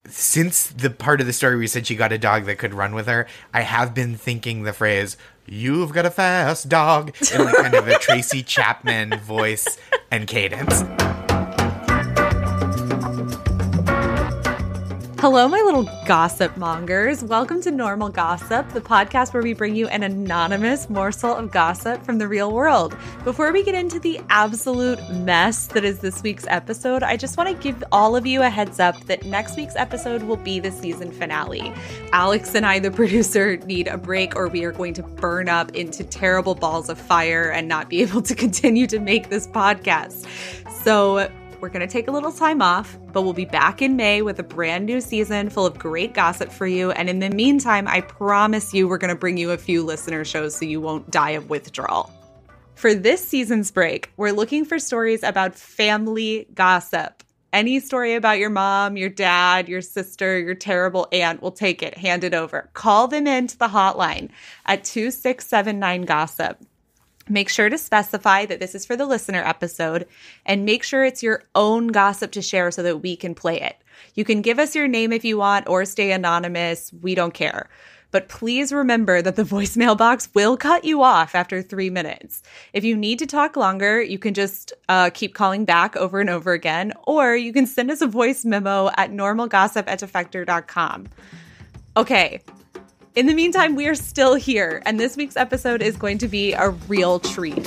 since the part of the story where you said she got a dog that could run with her, I have been thinking the phrase, "You've got a fast dog," in like kind of a Tracy Chapman voice and cadence. Hello, my little gossip mongers. Welcome to Normal Gossip, the podcast where we bring you an anonymous morsel of gossip from the real world. Before we get into the absolute mess that is this week's episode, I just want to give all of you a heads up that next week's episode will be the season finale. Alex and I, the producer, need a break or we are going to burn up into terrible balls of fire and not be able to continue to make this podcast. So we're going to take a little time off, but we'll be back in May with a brand new season full of great gossip for you. And in the meantime, I promise you we're going to bring you a few listener shows so you won't die of withdrawal. For this season's break, we're looking for stories about family gossip. Any story about your mom, your dad, your sister, your terrible aunt, we'll take it. Hand it over. Call them into the hotline at 2679-GOSSIP. Make sure to specify that this is for the listener episode and make sure it's your own gossip to share so that we can play it. You can give us your name if you want or stay anonymous. We don't care. But please remember that the voicemail box will cut you off after 3 minutes. If you need to talk longer, you can just keep calling back over and over again, or you can send us a voice memo at normalgossip@defector.com. Okay. In the meantime, we are still here, and this week's episode is going to be a real treat.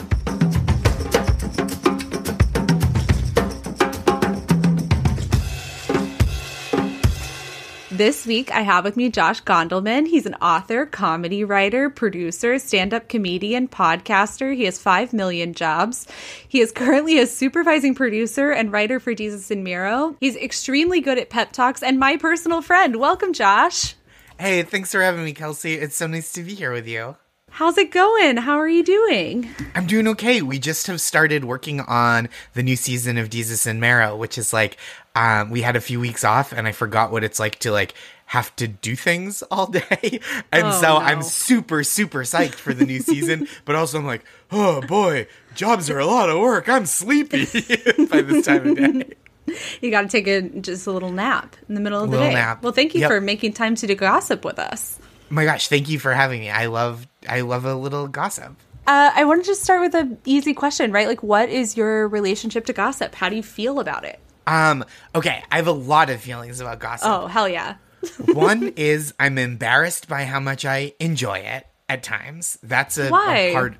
This week, I have with me Josh Gondelman. He's an author, comedy writer, producer, stand-up comedian, podcaster. He has 5 million jobs. He is currently a supervising producer and writer for Jesus and Miro. He's extremely good at pep talks and my personal friend. Welcome, Josh. Hey, thanks for having me, Kelsey. It's so nice to be here with you. How's it going? How are you doing? I'm doing okay. We just have started working on the new season of Jesus and Miro, which is like, we had a few weeks off and I forgot what it's like to like have to do things all day. And I'm super, super psyched for the new season. But also I'm like, oh boy, jobs are a lot of work. I'm sleepy by this time of day. You got to take just a little nap in the middle of the day. Nap. Well, thank you for making time to do gossip with us. Oh my gosh, thank you for having me. I love a little gossip. I wanted to start with an easy question, right? Like, what is your relationship to gossip? How do you feel about it? Okay, I have a lot of feelings about gossip. Oh, hell yeah. One is I'm embarrassed by how much I enjoy it at times. That's a hard...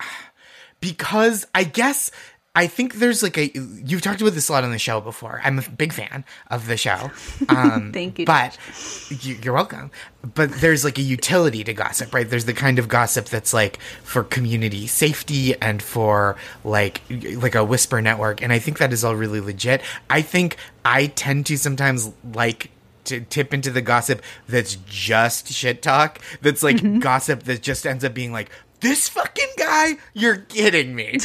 Because I think there's like you've talked about this a lot on the show before. I'm a big fan of the show. Thank you. But you're welcome. But there's like a utility to gossip, right? There's the kind of gossip that's like for community safety and for like a whisper network. And I think that is all really legit. I think I tend to sometimes like to tip into the gossip that's just shit talk. That's like gossip that just ends up being like, this fucking guy, you're kidding me.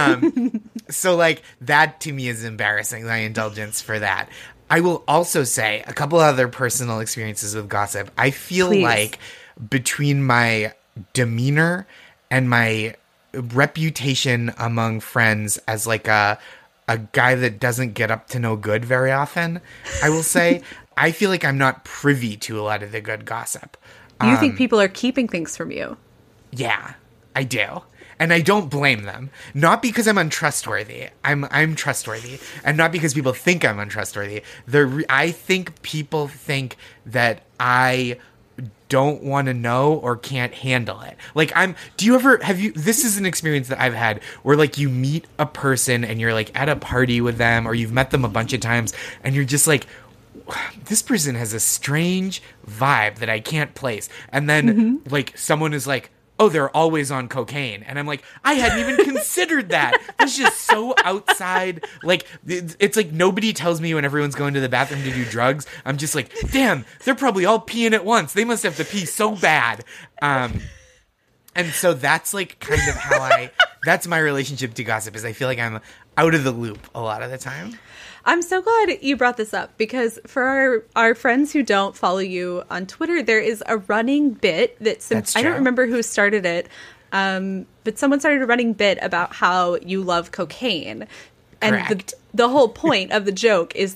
So like that to me is embarrassing, my indulgence for that. I will also say a couple other personal experiences with gossip. I feel like between my demeanor and my reputation among friends as like a guy that doesn't get up to no good very often, I will say, I feel like I'm not privy to a lot of the good gossip. You think people are keeping things from you? Yeah, I do. And I don't blame them. Not because I'm untrustworthy. I'm trustworthy. And not because people think I'm untrustworthy. I think people think that I don't want to know or can't handle it. Like this is an experience that I've had where like you meet a person and you're like at a party with them or you've met them a bunch of times and you're just like, this person has a strange vibe that I can't place. And then like someone is like, oh, they're always on cocaine. And I'm like, I hadn't even considered that. That's just so outside. Like, it's like nobody tells me when everyone's going to the bathroom to do drugs. I'm just like, damn, they're probably all peeing at once. They must have to pee so bad. And so that's like kind of that's my relationship to gossip is I feel like I'm out of the loop a lot of the time. I'm so glad you brought this up because for our friends who don't follow you on Twitter, there is a running bit I don't remember who started it, but someone started a running bit about how you love cocaine. Correct. And the whole point of the joke is that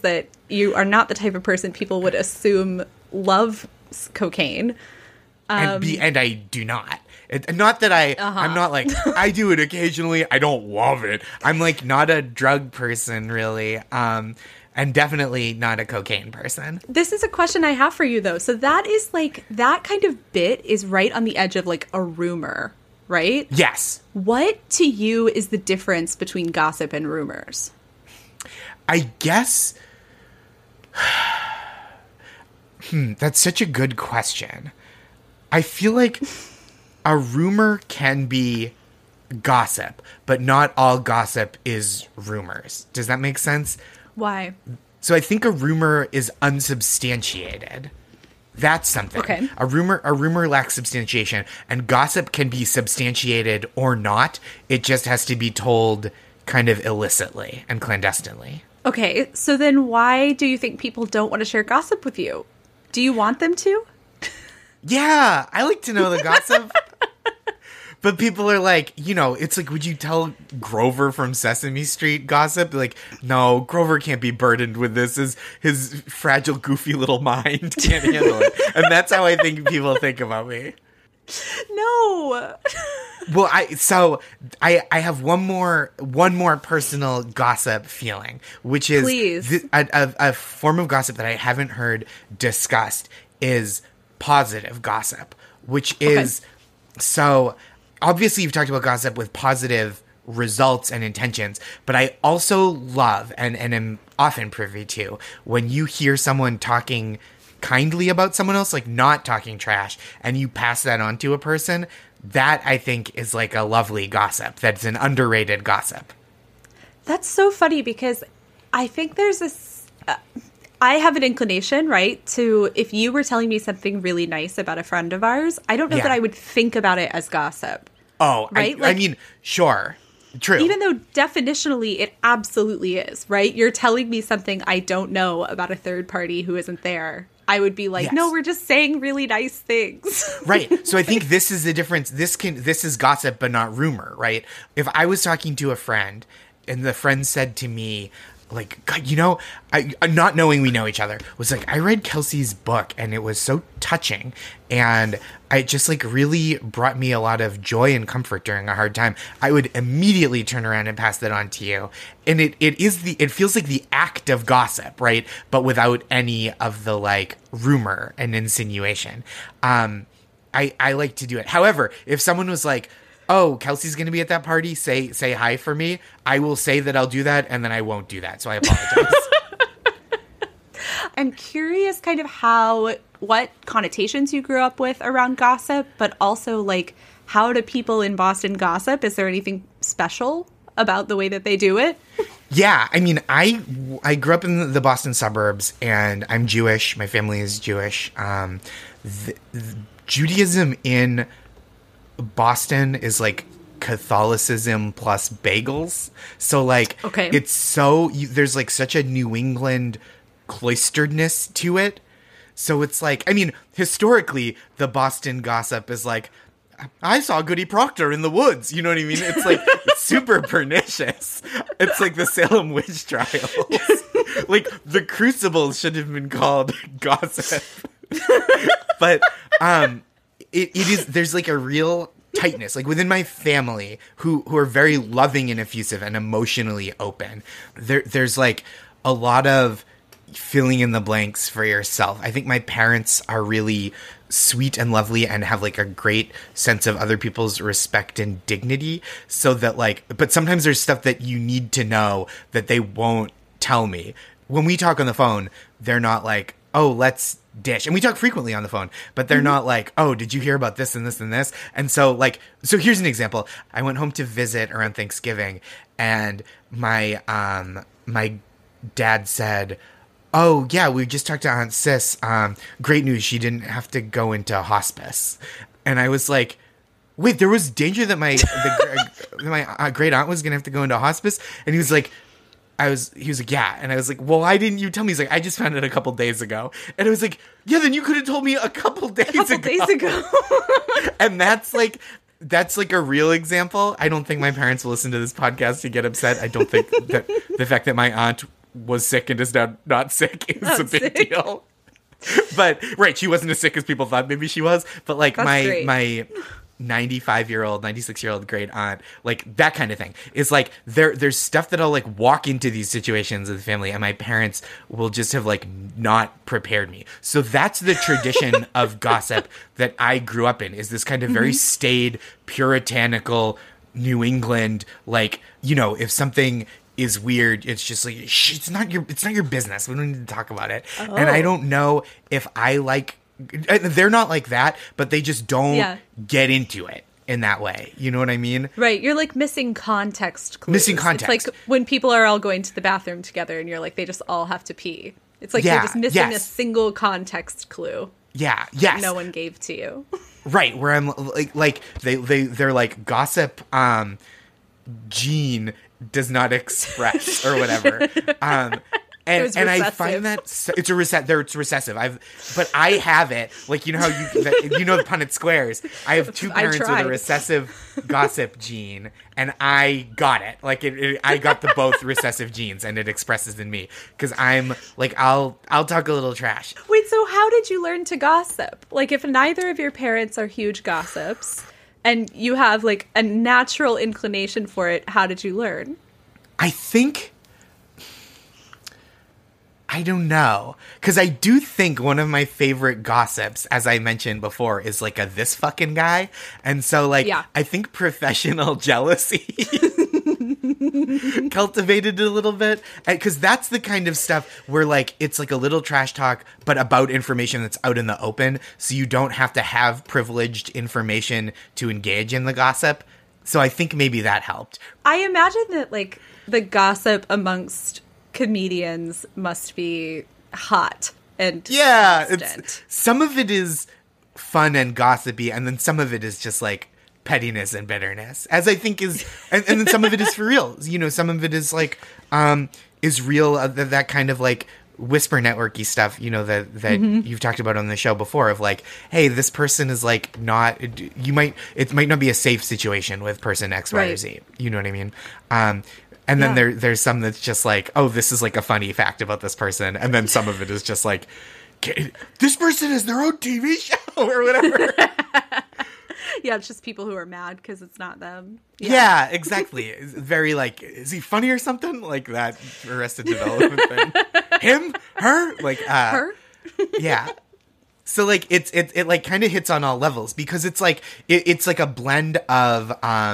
you are not the type of person people would assume loves cocaine. And I do not. Not that I'm not like, I do it occasionally. I don't love it. I'm like not a drug person really. And definitely not a cocaine person. This is a question I have for you though. So that is like, that kind of bit is right on the edge of like a rumor, right? Yes. What to you is the difference between gossip and rumors? I guess that's such a good question. I feel like a rumor can be gossip, but not all gossip is rumors. Does that make sense? Why? So I think a rumor is unsubstantiated. That's something. Okay. A rumor lacks substantiation, and gossip can be substantiated or not. It just has to be told kind of illicitly and clandestinely. Okay, so then why do you think people don't want to share gossip with you? Do you want them to? Yeah, I like to know the gossip. But people are like, it's like, would you tell Grover from Sesame Street gossip? Like, no, Grover can't be burdened with this. His fragile, goofy little mind can't handle it. And that's how I think people think about me. No. Well, I have one more personal gossip feeling, which is a form of gossip that I haven't heard discussed is positive gossip, which is so obviously you've talked about gossip with positive results and intentions, but I also love and am often privy to when you hear someone talking kindly about someone else, like not talking trash, and you pass that on to a person. That I think is like a lovely gossip. That's an underrated gossip. That's so funny because I think there's this. I have an inclination, right, to if you were telling me something really nice about a friend of ours, I don't know that I would think about it as gossip. Oh, right. I mean, sure. True. Even though definitionally it absolutely is, right? You're telling me something I don't know about a third party who isn't there. I would be like, no, we're just saying really nice things. Right. So I think this is the difference. This is gossip, but not rumor, right? If I was talking to a friend and the friend said to me, like, God, I not knowing we know each other, was like, I read Kelsey's book and it was so touching. And it just like really brought me a lot of joy and comfort during a hard time. I would immediately turn around and pass that on to you. And it feels like the act of gossip, right? But without any of the like rumor and insinuation. I like to do it. However, if someone was like, oh, Kelsey's going to be at that party, say hi for me, I will say that I'll do that, and then I won't do that, so I apologize. I'm curious kind of what connotations you grew up with around gossip, but also, like, how do people in Boston gossip? Is there anything special about the way that they do it? Yeah, I mean, I grew up in the Boston suburbs, and I'm Jewish. My family is Jewish. Judaism in Boston is like Catholicism plus bagels. So like, it's so, there's like such a New England cloisteredness to it. So it's like, I mean, historically, the Boston gossip is like, I saw Goody Proctor in the woods. You know what I mean? It's like super pernicious. It's like the Salem witch trials. Like the Crucibles should have been called gossip. But, it is, there's like a real tightness, like within my family who are very loving and effusive and emotionally open. There's like a lot of filling in the blanks for yourself. I think my parents are really sweet and lovely and have like a great sense of other people's respect and dignity. So that like, but sometimes there's stuff that you need to know that they won't tell me. When we talk on the phone, they're not like, oh, let's dish. And we talk frequently on the phone, but they're not like, oh, did you hear about this and this and this? And so like, so here's an example. I went home to visit around Thanksgiving and my dad said, oh yeah, we just talked to Aunt Sis. Great news. She didn't have to go into hospice. And I was like, wait, there was danger that my great aunt was going to have to go into hospice. And he was like, yeah. And I was like, well, why didn't you tell me? He's like, I just found it a couple days ago. And I was like, yeah, then you could have told me a couple days ago. And that's like a real example. I don't think my parents will listen to this podcast to get upset. I don't think that the fact that my aunt was sick and is now not sick is Not a big sick. deal. But right, she wasn't as sick as people thought maybe she was. But like That's great. my 95-year-old, 96-year-old great aunt, like that kind of thing is like there's stuff that I'll like walk into these situations with the family, and my parents will just have like not prepared me. So that's the tradition of gossip that I grew up in, is this kind of very staid, puritanical New England, like, you know, if something is weird, it's just like, it's not your business. We don't need to talk about it. Oh. And I don't know if I like, they're not like that, but they just don't get into it in that way. You know what I mean? Right. You're like missing context clues. Missing context. It's like when people are all going to the bathroom together and you're like, they just all have to pee. It's like you're just missing a single context clue. Yeah. Yes. No one gave to you. Right. Where I'm like they're like gossip, gene does not express or whatever. And I find that it's recessive. But I have it. Like, you know how you know the Punnett squares. I have two parents with a recessive gossip gene, and I got it. Like I got the both recessive genes, and it expresses in me because I'm like I'll talk a little trash. Wait, so how did you learn to gossip? Like, if neither of your parents are huge gossips, and you have like a natural inclination for it, how did you learn? I don't know. Because I do think one of my favorite gossips, as I mentioned before, is like a this fucking guy. And so like, I think professional jealousy cultivated it a little bit. Because that's the kind of stuff where like, it's like a little trash talk, but about information that's out in the open. So you don't have to have privileged information to engage in the gossip. So I think maybe that helped. I imagine that like the gossip amongst comedians must be hot and constant. Some of it is fun and gossipy, and then some of it is just like pettiness and bitterness, as I think is, and then some of it is for real. You know, some of it is like is real. That kind of like whisper networky stuff. You know that you've talked about on the show before. Of like, hey, this person is like not. It might not be a safe situation with person X, Y, or Z. You know what I mean? And then there's some that's just like, oh, this is like a funny fact about this person. And then some of it is just like, this person has their own TV show or whatever. Yeah, it's just people who are mad because it's not them. Yeah, exactly. It's very like, is he funny or something? Like that Arrested Development thing. Him? Her? Like, her? Yeah. So like it like kind of hits on all levels because it's like it's like a blend of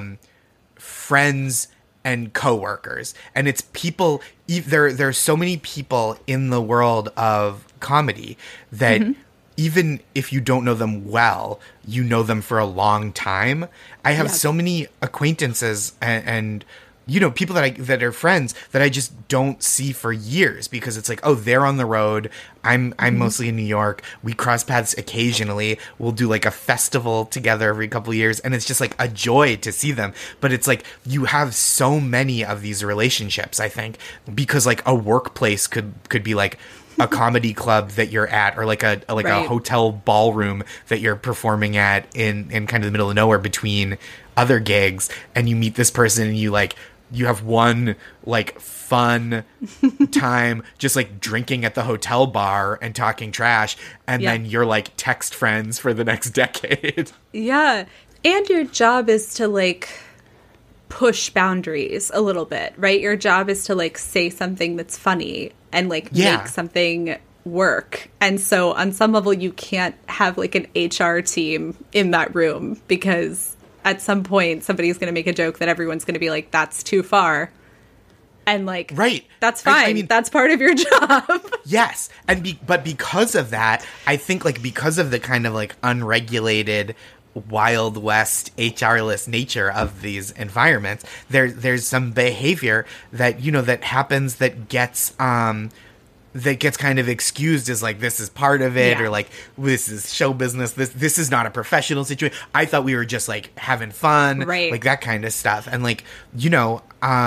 friends and coworkers, and it's people. There are so many people in the world of comedy that even if you don't know them well, you know them for a long time. I have so many acquaintances and you know, people that are friends that I just don't see for years because it's like, oh, they're on the road. I'm mostly in New York. We cross paths occasionally. We'll do like a festival together every couple of years. And it's just like a joy to see them. But it's like you have so many of these relationships, I think, because like a workplace could be like a comedy club that you're at, or like a hotel ballroom that you're performing at in kind of the middle of nowhere between other gigs, and you meet this person and you have one like fun time just like drinking at the hotel bar and talking trash, and then you're like text friends for the next decade. Yeah. And your job is to like push boundaries a little bit, right? Your job is to like say something that's funny and like make something work. And so on some level you can't have like an HR team in that room because at some point somebody's going to make a joke that everyone's going to be like, that's too far. And like, that's fine. I mean, that's part of your job. Yes. And but because of that, I think like because of the kind of like unregulated Wild West HR-less nature of these environments, there's some behavior that, you know, that happens that gets kind of excused as like, this is part of it, or like, this is show business. This is not a professional situation. I thought we were just like having fun, like that kind of stuff. And like, you know,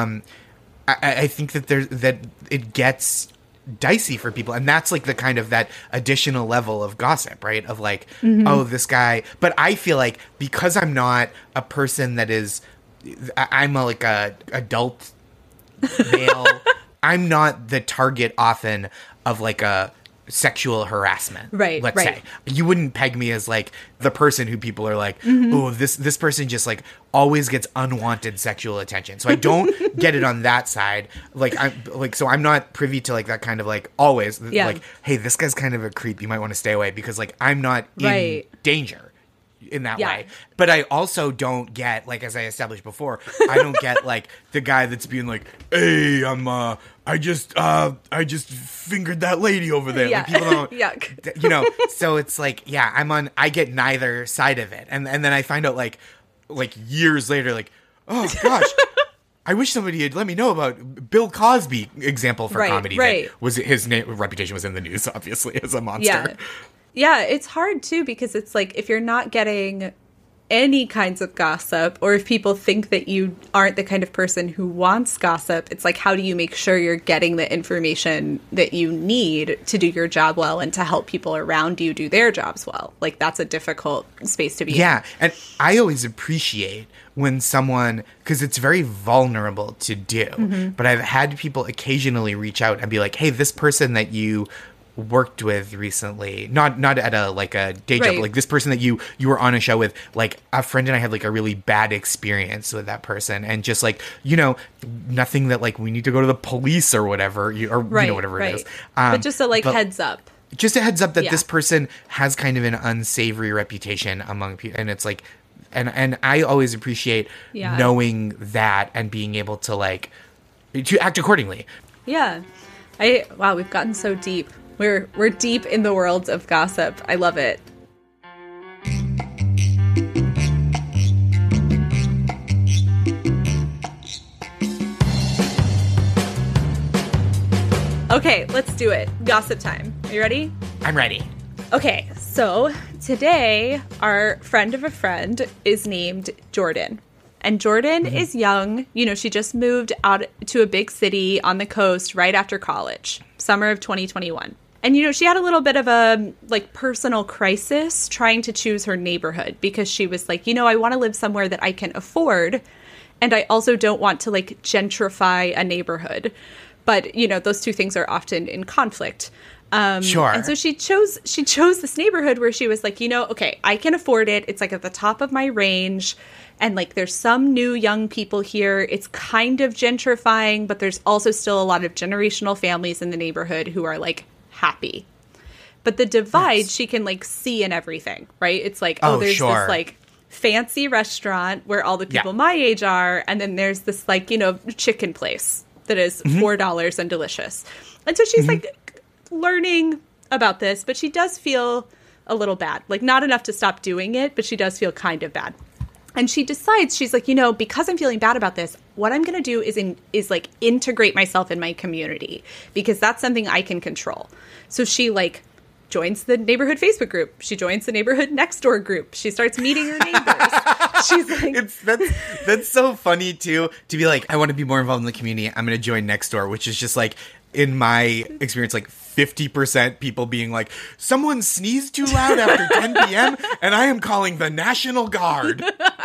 I think that it gets dicey for people, and that's like the kind of that additional level of gossip, right? Of like, oh, this guy. But I feel like because I'm not a person that is, I'm like a adult male. I'm not the target often of like a sexual harassment. Right. Let's right. say you wouldn't peg me as like the person who people are like, Mm-hmm. oh, this person just like always gets unwanted sexual attention. So I don't get it on that side. So I'm not privy to like that kind of like always like, hey, this guy's kind of a creep. You might want to stay away because like I'm not in danger in that way. But I also don't get, like, as I established before, I don't get like the guy that's being like, hey, I just fingered that lady over there. Yeah. Like, people don't, Yuck. you know, so it's like, I get neither side of it. And then I find out like years later, like, oh gosh, I wish somebody had let me know about Bill Cosby example for comedy. That was his reputation was in the news, obviously, as a monster. Yeah, it's hard, too, because it's like if you're not getting any kinds of gossip, or if people think that you aren't the kind of person who wants gossip, it's like, how do you make sure you're getting the information that you need to do your job well and to help people around you do their jobs well? Like, that's a difficult space to be in. Yeah, and I always appreciate when someone, because it's very vulnerable to do, but I've had people occasionally reach out and be like, hey, this person that you worked with recently, not at a day job, but like this person that you were on a show with, like a friend and I had like a really bad experience with that person, and just like, you know, nothing that like we need to go to the police or whatever, you know, whatever it is. But just a heads up. Just a heads up that this person has kind of an unsavory reputation among people, and it's like, and I always appreciate knowing that and being able to like to act accordingly. Yeah. Wow, we've gotten so deep. We're deep in the world of gossip. I love it. Okay, let's do it. Gossip time. Are you ready? I'm ready. Okay, so today our friend of a friend is named Jordan. And Jordan is young. You know, she just moved out to a big city on the coast right after college, summer of 2021. And, you know, she had a little bit of a, like, personal crisis trying to choose her neighborhood because she was like, you know, I want to live somewhere that I can afford. And I also don't want to, like, gentrify a neighborhood. But, you know, those two things are often in conflict. Sure. And so she chose this neighborhood where she was like, you know, okay, I can afford it. It's like at the top of my range. And like there's some new young people here. It's kind of gentrifying, but there's also still a lot of generational families in the neighborhood who are like happy. But the divide she can like see in everything, right? It's like, there's this like fancy restaurant where all the people my age are. And then there's this like, you know, chicken place that is $4 and delicious. And so she's like learning about this, but she does feel a little bad. Like not enough to stop doing it, but she does feel kind of bad. And she decides, she's like, you know, because I'm feeling bad about this, what I'm going to do is like integrate myself in my community because that's something I can control. So she like joins the neighborhood Facebook group. She joins the neighborhood next door group. She starts meeting her neighbors. She's like, that's so funny too, to be like, I want to be more involved in the community. I'm going to join next door, which is just like, in my experience, like 50% people being like, someone sneezed too loud after 10 p.m. and I am calling the National Guard.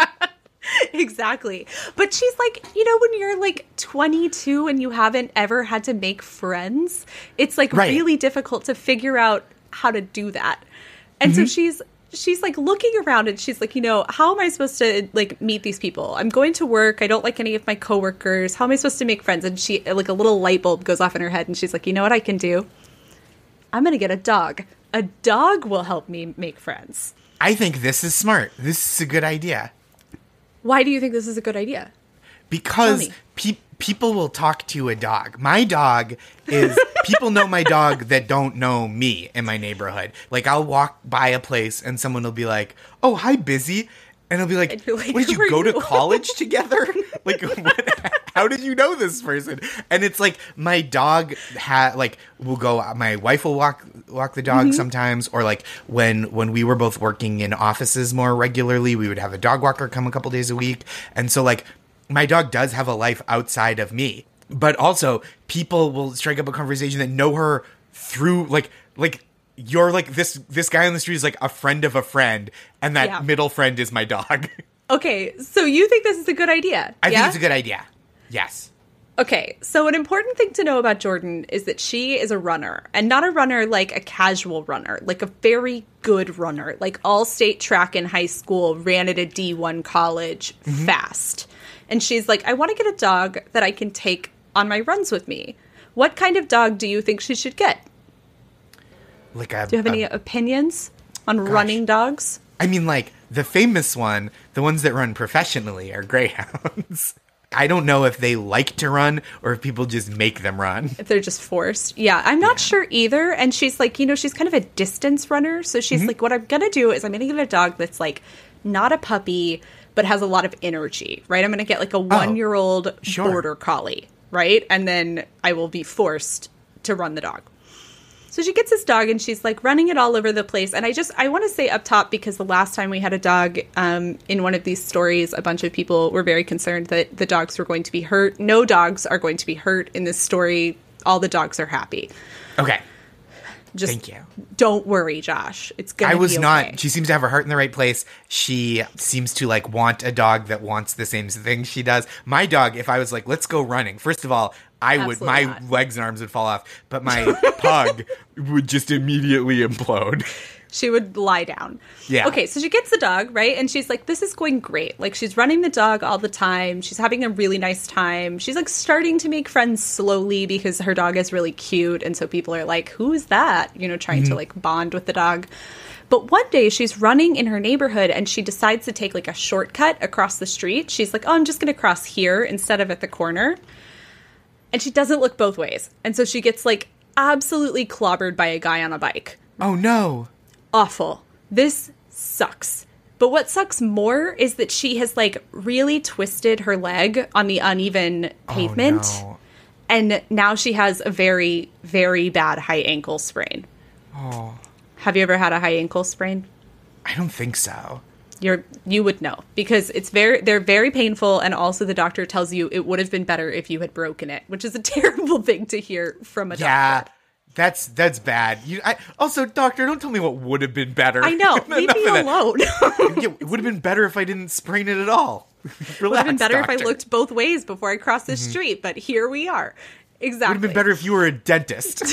Exactly. But she's like, you know, when you're like 22 and you haven't ever had to make friends, it's like really difficult to figure out how to do that. And so she's like looking around and she's like, you know, how am I supposed to like meet these people? I'm going to work. I don't like any of my coworkers. How am I supposed to make friends? And she like a little light bulb goes off in her head and she's like, you know what I can do? I'm going to get a dog. A dog will help me make friends. I think this is smart. This is a good idea. Why do you think this is a good idea? Because people will talk to a dog. My dog is... people know my dog that don't know me in my neighborhood. Like, I'll walk by a place and someone will be like, oh, hi, Busy. And I'll be like, what, did you go to college together? Like, how did you know this person? And it's like, my dog will go, my wife will walk the dog sometimes. Or like when we were both working in offices more regularly, we would have a dog walker come a couple days a week. And so like, my dog does have a life outside of me. But also, people will strike up a conversation that know her through, like you're like, this guy on the street is like a friend of a friend, and that middle friend is my dog. Okay, so you think this is a good idea? I think it's a good idea. Yes. Okay, so an important thing to know about Jordan is that she is a runner, and not a runner like a casual runner, like a very good runner, like all-state track in high school, ran at a D1 college fast. And she's like, I want to get a dog that I can take on my runs with me. What kind of dog do you think she should get? Do you have any opinions on running dogs? I mean, like, the famous one, the ones that run professionally are greyhounds. I don't know if they like to run or if people just make them run. If they're just forced. Yeah, I'm not sure either. And she's like, she's kind of a distance runner. So she's like, what I'm going to do is I'm going to get a dog that's like not a puppy, but has a lot of energy, right? I'm going to get like a 1-year-old border collie, right? And then I will be forced to run the dog. So she gets this dog and she's like running it all over the place. And I want to say up top, because the last time we had a dog in one of these stories, a bunch of people were very concerned that the dogs were going to be hurt. No dogs are going to be hurt in this story. All the dogs are happy. Okay. Just thank you. Don't worry, Josh. It's going to be okay. I was not. She seems to have her heart in the right place. She seems to like want a dog that wants the same thing she does. My dog, if I was like, let's go running. First of all, my legs and arms would fall off, but my pug would just immediately implode. She would lie down. Yeah. Okay, so she gets the dog, right? And she's like, this is going great. Like, she's running the dog all the time. She's having a really nice time. She's, like, starting to make friends slowly because her dog is really cute. And so people are like, who is that? Trying to, like, bond with the dog. But one day she's running in her neighborhood and she decides to take, like, a shortcut across the street. She's like, oh, I'm just going to cross here instead of at the corner. And she doesn't look both ways. And so she gets, like, absolutely clobbered by a guy on a bike. Oh, no. Awful. This sucks. But what sucks more is that she has, like, really twisted her leg on the uneven pavement. Oh, no. And now she has a very, very bad high ankle sprain. Oh. Have you ever had a high ankle sprain? I don't think so. You would know, because they're very painful, and also the doctor tells you it would have been better if you had broken it, which is a terrible thing to hear from a doctor. Yeah, that's bad. Also, doctor, don't tell me what would have been better. I know, leave me alone. It would have been better if I didn't sprain it at all. Relax, would have been better doctor. If I looked both ways before I crossed the street, but here we are. Exactly. Would have been better if you were a dentist.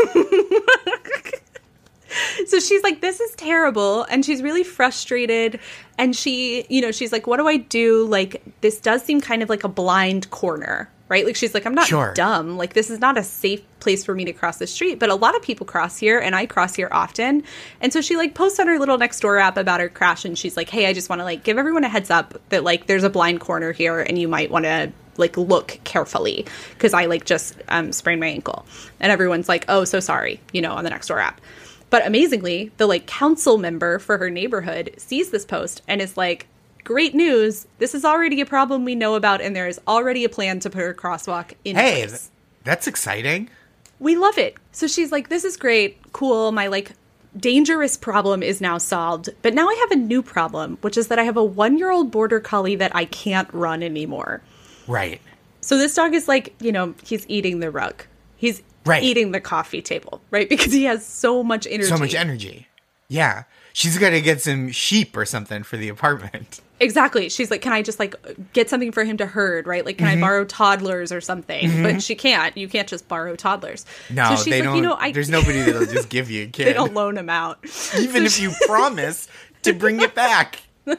So she's like, this is terrible. And she's really frustrated. And she's like, what do I do? Like, this does seem kind of like a blind corner, right? Like, she's like, I'm not dumb. Like, this is not a safe place for me to cross the street. But a lot of people cross here, and I cross here often. And so she, like, posts on her little Nextdoor app about her crash. And she's like, hey, I just want to, like, give everyone a heads up that, like, there's a blind corner here, and you might want to, like, look carefully, because I, like, just sprained my ankle. And everyone's like, oh, so sorry, on the Nextdoor app. But amazingly, the, like, council member for her neighborhood sees this post and is like, great news. This is already a problem we know about, and there is already a plan to put her crosswalk in place. Hey, that's exciting. We love it. So she's like, this is great. Cool. My, like, dangerous problem is now solved. But now I have a new problem, which is that I have a 1-year-old border collie that I can't run anymore. Right. So this dog is like, he's eating the rug. He's eating the coffee table, right? Because he has so much energy. So much energy. Yeah. She's got to get some sheep or something for the apartment. Exactly. She's like, can I just, like, get something for him to herd, right? Like, can I borrow toddlers or something? But she can't. You can't just borrow toddlers. No, so they don't. There's nobody that'll just give you a kid. They don't loan him out. Even if you promise to bring it back.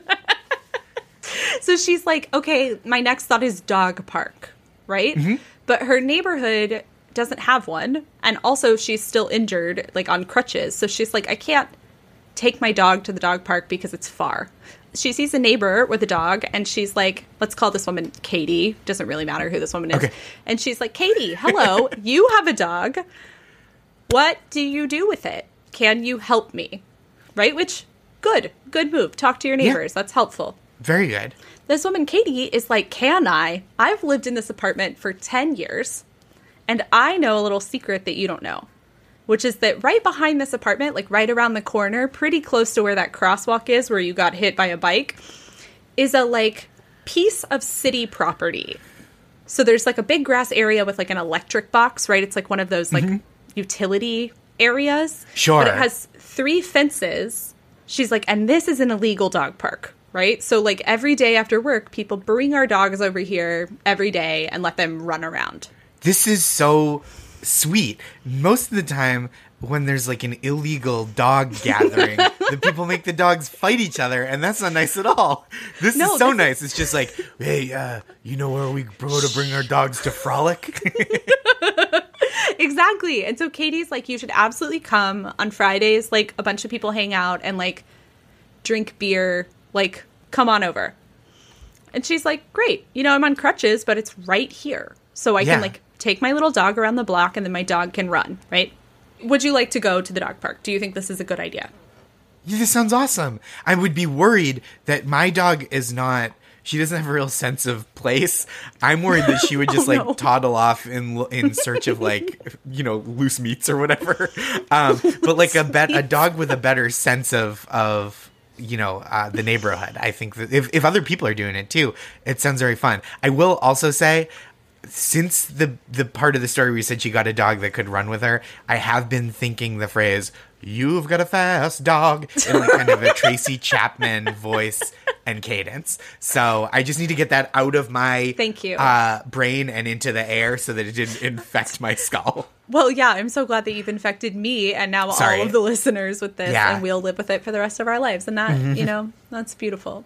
So she's like, okay, my next thought is dog park, right? But her neighborhood doesn't have one. And also she's still injured, like, on crutches. So she's like, I can't take my dog to the dog park because it's far. She sees a neighbor with a dog, and she's like, let's call this woman Katie. Doesn't really matter who this woman is. Okay. And she's like, Katie, hello, you have a dog. What do you do with it? Can you help me? Right? Which, good move. Talk to your neighbors. Yeah. That's helpful. Very good. This woman, Katie, is like, can I? I've lived in this apartment for 10 years, and I know a little secret that you don't know, which is that right behind this apartment, like right around the corner, pretty close to where that crosswalk is where you got hit by a bike, is a, like, piece of city property. So there's, like, a big grass area with, like, an electric box, right? It's like one of those, like, utility areas. Sure. But it has 3 fences. She's like, and this is an illegal dog park, right? So like every day after work, people bring our dogs over here every day and let them run around. This is so sweet. Most of the time when there's like an illegal dog gathering, the people make the dogs fight each other, and that's not nice at all. This is so nice. It's just like, hey, you know where we go to bring our dogs to frolic? Exactly. And so Katie's like, you should absolutely come on Fridays. Like a bunch of people hang out and like drink beer. Like, come on over. And she's like, great. You know, I'm on crutches, but it's right here. So I can like take my little dog around the block and then my dog can run, right? Would you like to go to the dog park? Do you think this is a good idea? Yeah, this sounds awesome. I would be worried that my dog is not, she doesn't have a real sense of place. I'm worried that she would just toddle off in search of like, you know, loose meats or whatever. But like a dog with a better sense of you know, the neighborhood. I think that if other people are doing it too, it sounds very fun. I will also say, since the part of the story where you said she got a dog that could run with her, I have been thinking the phrase, "You've got a fast dog," in like kind of a Tracy Chapman voice and cadence. So I just need to get that out of my brain and into the air so that it didn't infect my skull. Well, yeah, I'm so glad that you've infected me and now all of the listeners with this, and we'll live with it for the rest of our lives. And that, you know, that's beautiful.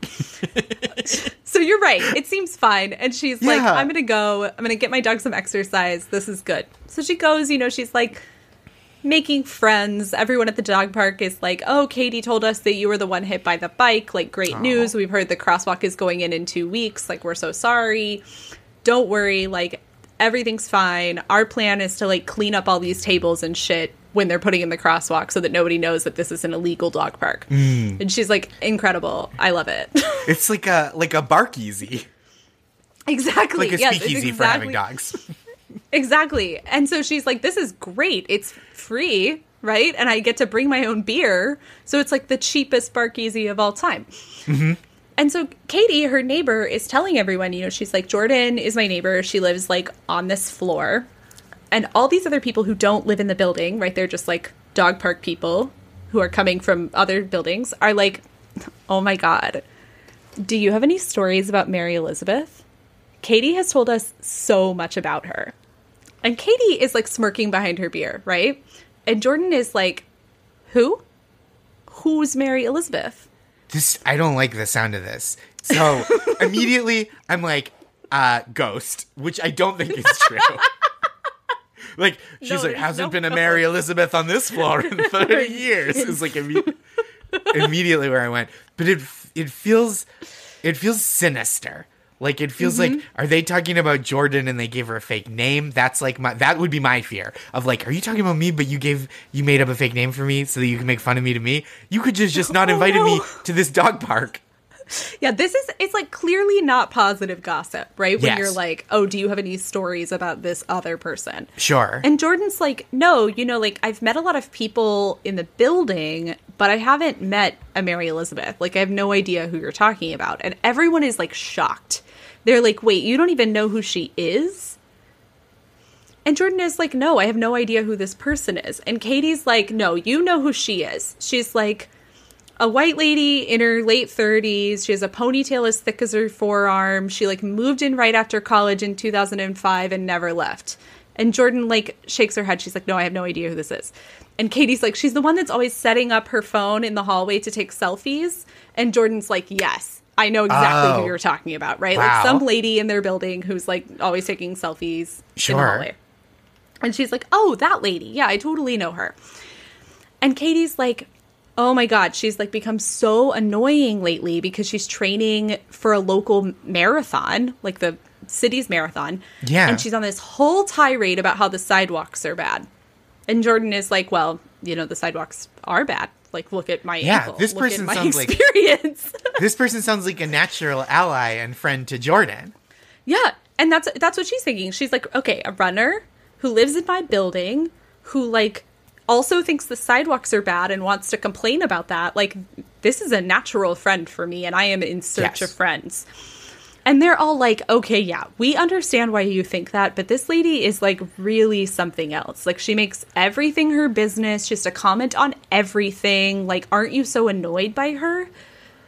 So you're right. It seems fine. And she's like, I'm going to go. I'm going to get my dog some exercise. This is good. So she goes, you know, she's like making friends. Everyone at the dog park is like, oh, Katie told us that you were the one hit by the bike. Like, great news. We've heard the crosswalk is going in 2 weeks. Like, we're so sorry. Don't worry. Like, everything's fine. Our plan is to like clean up all these tables and shit when they're putting in the crosswalk so that nobody knows that this is an illegal dog park. And she's like, incredible. I love it. It's like a bark easy. Exactly. Like a speakeasy for having dogs. Exactly. And so she's like, this is great. It's free, right? And I get to bring my own beer. So it's like the cheapest bark easy of all time. Mm-hmm. And so Katie, her neighbor, is telling everyone, you know, she's like, Jordan is my neighbor. She lives like on this floor. And all these other people who don't live in the building, right? They're just like dog park people who are coming from other buildings are like, oh my God, do you have any stories about Mary Elizabeth? Katie has told us so much about her. And Katie is like smirking behind her beer, right? And Jordan is like, who? Who's Mary Elizabeth? I don't like the sound of this. So immediately I'm like, ghost, which I don't think is true. Like, she's like, hasn't been a Mary Elizabeth on this floor in 30 years. It's like immediately where I went. But it feels sinister. Like, it feels like, are they talking about Jordan and they gave her a fake name? That's like that would be my fear of like, are you talking about me, but you made up a fake name for me so that you can make fun of me to me? You could just not invited me to this dog park. Yeah, it's like clearly not positive gossip, right? When you're like, oh, do you have any stories about this other person? Sure. And Jordan's like, no, you know, like I've met a lot of people in the building, but I haven't met a Mary Elizabeth. Like I have no idea who you're talking about. And everyone is like shocked. They're like, wait, you don't even know who she is? And Jordan is like, no, I have no idea who this person is. And Katie's like, no, you know who she is. She's like a white lady in her late 30s. She has a ponytail as thick as her forearm. She like moved in right after college in 2005 and never left. And Jordan like shakes her head. She's like, no, I have no idea who this is. And Katie's like, she's the one that's always setting up her phone in the hallway to take selfies. And Jordan's like, yes, I know exactly who you're talking about, right? Wow. Like some lady in their building who's like always taking selfies in the hallway. And she's like, oh, that lady. Yeah, I totally know her. And Katie's like, oh my God, she's like become so annoying lately because she's training for a local marathon, like the city's marathon. Yeah. And she's on this whole tirade about how the sidewalks are bad. And Jordan is like, well, you know, the sidewalks are bad. Like, look at my ankle. This person sounds experience. This person sounds like a natural ally and friend to Jordan. Yeah. And that's what she's thinking. She's like, okay, a runner who lives in my building, who like also thinks the sidewalks are bad and wants to complain about that. Like, this is a natural friend for me, and I am in search of friends. And they're all like, okay, yeah, we understand why you think that, but this lady is like really something else. Like, she makes everything her business, just a comment on everything. Like, aren't you so annoyed by her?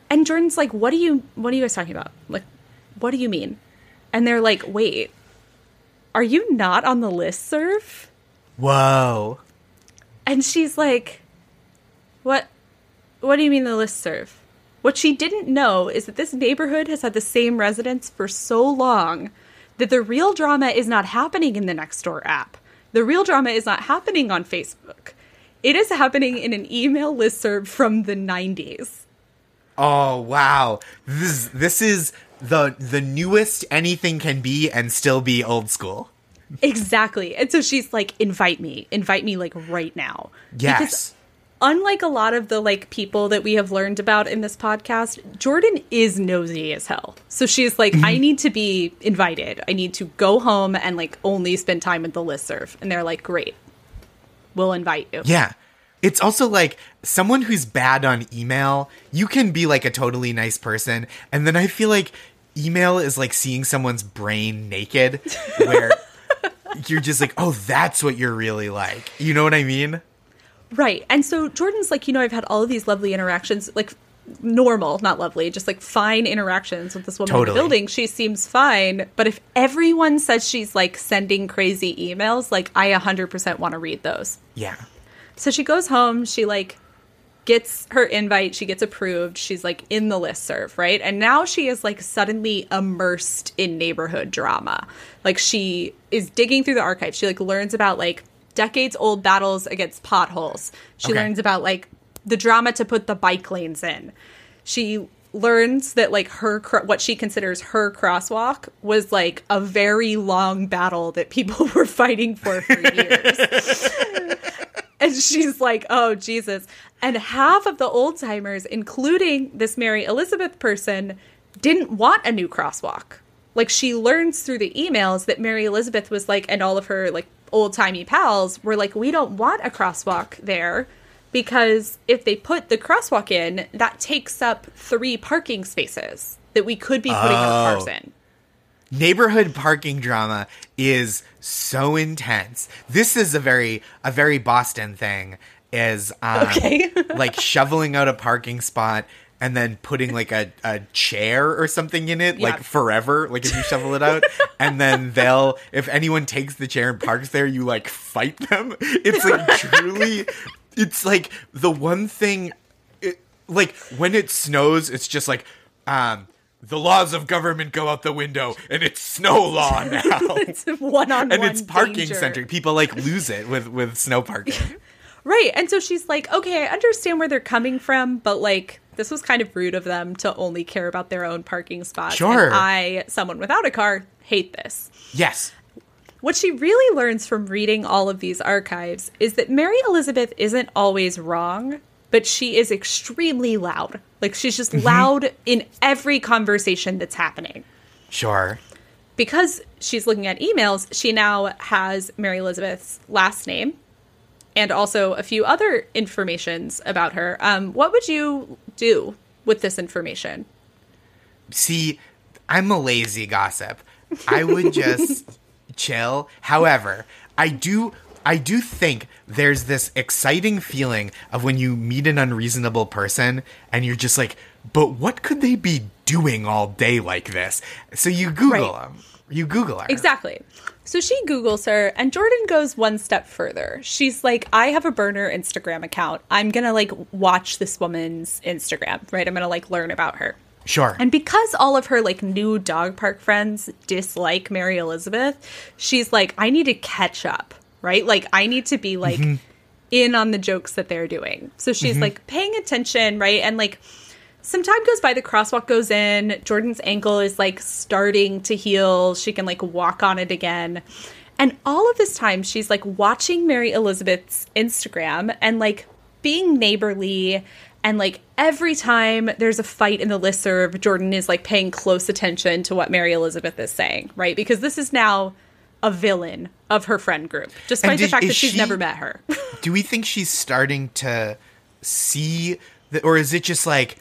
And Jordan's like, what are you guys talking about? Like, what do you mean? And they're like, wait, are you not on the listserv? Whoa. And she's like, what do you mean the listserv? What she didn't know is that this neighborhood has had the same residents for so long that the real drama is not happening in the Nextdoor app. The real drama is not happening on Facebook. It is happening in an email listserv from the 90s. Oh, wow. This is the newest anything can be and still be old school. Exactly. And so she's like, invite me like right now. Yes. Because unlike a lot of the like people that we have learned about in this podcast, Jordan is nosy as hell. So she's like, I need to be invited. I need to go home and like only spend time with the listserv. And they're like, great, we'll invite you. Yeah. It's also like someone who's bad on email, you can be like a totally nice person. And then I feel like email is like seeing someone's brain naked where you're just like, oh, that's what you're really like. You know what I mean? Right. And so Jordan's like, I've had all of these lovely interactions, like normal, not lovely, just like fine interactions with this woman in the building. She seems fine. But if everyone says she's like sending crazy emails, like I 100% want to read those. Yeah. So she goes home, she like gets her invite, she gets approved, she's like in the listserv, right? And now she is like suddenly immersed in neighborhood drama. Like she is digging through the archives. She like learns about like decades old battles against potholes. She learns about like the drama to put the bike lanes in. She learns that like what she considers her crosswalk was like a very long battle that people were fighting for years. And she's like, oh, Jesus. And half of the old timers, including this Mary Elizabeth person, didn't want a new crosswalk. Like she learns through the emails that Mary Elizabeth was like, and all of her like old timey pals were like, we don't want a crosswalk there because if they put the crosswalk in, that takes up 3 parking spaces that we could be putting our cars in. Neighborhood parking drama is so intense. This is a very Boston thing, is like shoveling out a parking spot and then putting like a chair or something in it, like forever, like if you shovel it out. And then if anyone takes the chair and parks there, you like fight them. It's like truly, it's like the one thing, like when it snows, it's just like, the laws of government go out the window, and it's snow law now. It's one-on-one and it's parking danger. centric. People like lose it with snow parking. Right. And so she's like, okay, I understand where they're coming from, but like this was kind of rude of them to only care about their own parking spots. Sure. And I, someone without a car, hate this. Yes. What she really learns from reading all of these archives is that Mary Elizabeth isn't always wrong, but she is extremely loud. Like, she's just loud in every conversation that's happening. Sure. Because she's looking at emails, she now has Mary Elizabeth's last name and also a few other informations about her. What would you do with this information? See, I'm a lazy gossip. I would just chill. However, I do think there's this exciting feeling of when you meet an unreasonable person and you're just like, but what could they be doing all day like this? So you Google them. You Google her. Exactly. So she Googles her, and Jordan goes one step further. She's like, I have a burner Instagram account. I'm going to like watch this woman's Instagram, right? I'm going to like learn about her. Sure. And because all of her like new dog park friends dislike Mary Elizabeth, she's like, I need to catch up. Right? Like, I need to be, like, in on the jokes that they're doing. So she's, like, paying attention, right? And, like, some time goes by, the crosswalk goes in. Jordan's ankle is, like, starting to heal. She can, like, walk on it again. And all of this time, she's, like, watching Mary Elizabeth's Instagram and, like, being neighborly. And, like, every time there's a fight in the listserv, Jordan is, like, paying close attention to what Mary Elizabeth is saying, right? Because this is now a villain of her friend group, despite the fact that she's never met her. Do we think she's starting to see that, or is it just like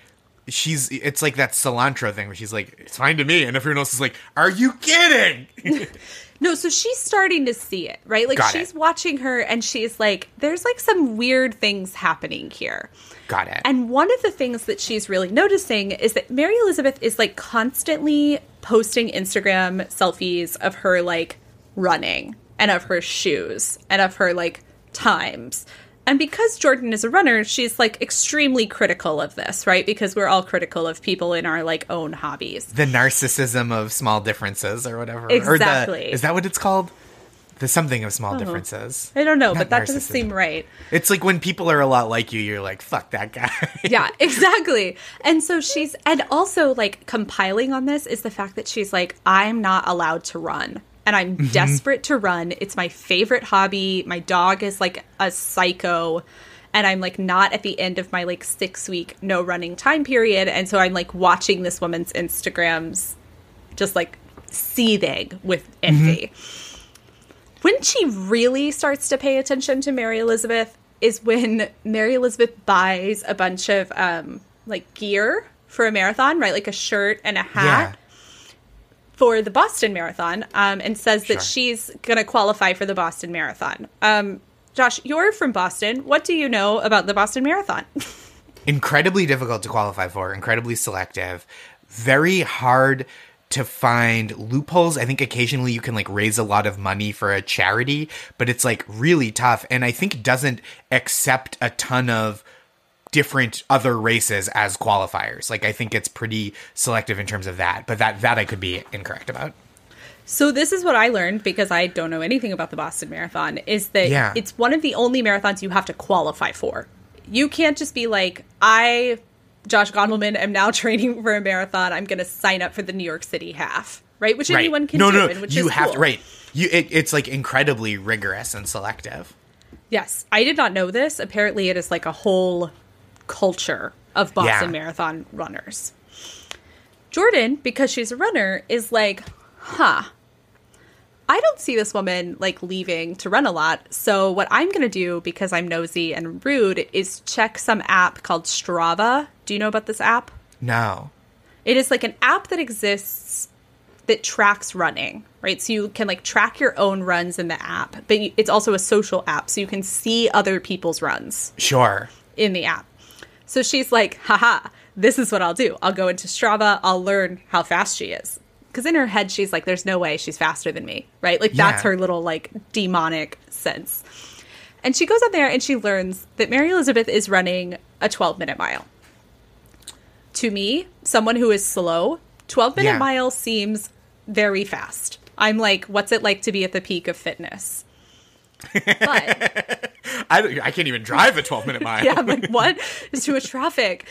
it's like that cilantro thing where she's like, it's fine to me. And everyone else is like, are you kidding? No, so she's starting to see it, right? Like, she's watching her and she's like, there's like some weird things happening here. Got it. And one of the things that she's really noticing is that Mary Elizabeth is like constantly posting Instagram selfies of her like running and of her shoes and of her like times. And because Jordan is a runner, she's like extremely critical of this, right? Because we're all critical of people in our like own hobbies. The narcissism of small differences or whatever. Exactly. Is that what it's called? The something of small differences. I don't know, Not but that narcissism. doesn't seem right. It's like when people are a lot like you're like, fuck that guy. Yeah, exactly. And so and also like compiling on this is the fact that she's like, I'm not allowed to run. And I'm desperate to run. It's my favorite hobby. My dog is like a psycho. And I'm like not at the end of my like 6-week no running time period. And so I'm like watching this woman's Instagrams just like seething with envy. When she really starts to pay attention to Mary Elizabeth is when Mary Elizabeth buys a bunch of like gear for a marathon, right? Like a shirt and a hat. Yeah. For the Boston Marathon, and says that she's going to qualify for the Boston Marathon. Josh, you're from Boston. What do you know about the Boston Marathon? Incredibly difficult to qualify for, incredibly selective, very hard to find loopholes. I think occasionally you can like raise a lot of money for a charity, but it's like really tough. And I think doesn't accept a ton of different other races as qualifiers. Like, I think it's pretty selective in terms of that, but that I could be incorrect about. So this is what I learned, because I don't know anything about the Boston Marathon, is that it's one of the only marathons you have to qualify for. You can't just be like, Josh Gondelman, am now training for a marathon. I'm going to sign up for the New York City half, right? Which anyone can do. And which you is have cool. to, right. It's like incredibly rigorous and selective. Yes. I did not know this. Apparently it is like a whole culture of Boston Marathon runners. Jordan, because she's a runner, is like, I don't see this woman like leaving to run a lot. So what I'm going to do, because I'm nosy and rude, is check some app called Strava. Do you know about this app? No. It is like an app that exists that tracks running, right? So you can like track your own runs in the app, but it's also a social app. So you can see other people's runs. Sure. In the app. So she's like, this is what I'll do. I'll go into Strava. I'll learn how fast she is. Because in her head, she's like, there's no way she's faster than me, right? Like, that's her little, like, demonic sense. And she goes out there and she learns that Mary Elizabeth is running a 12-minute mile. To me, someone who is slow, 12-minute mile seems very fast. I'm like, what's it like to be at the peak of fitness? But I can't even drive a 12-minute mile. Yeah, I'm like, what? There's too much traffic.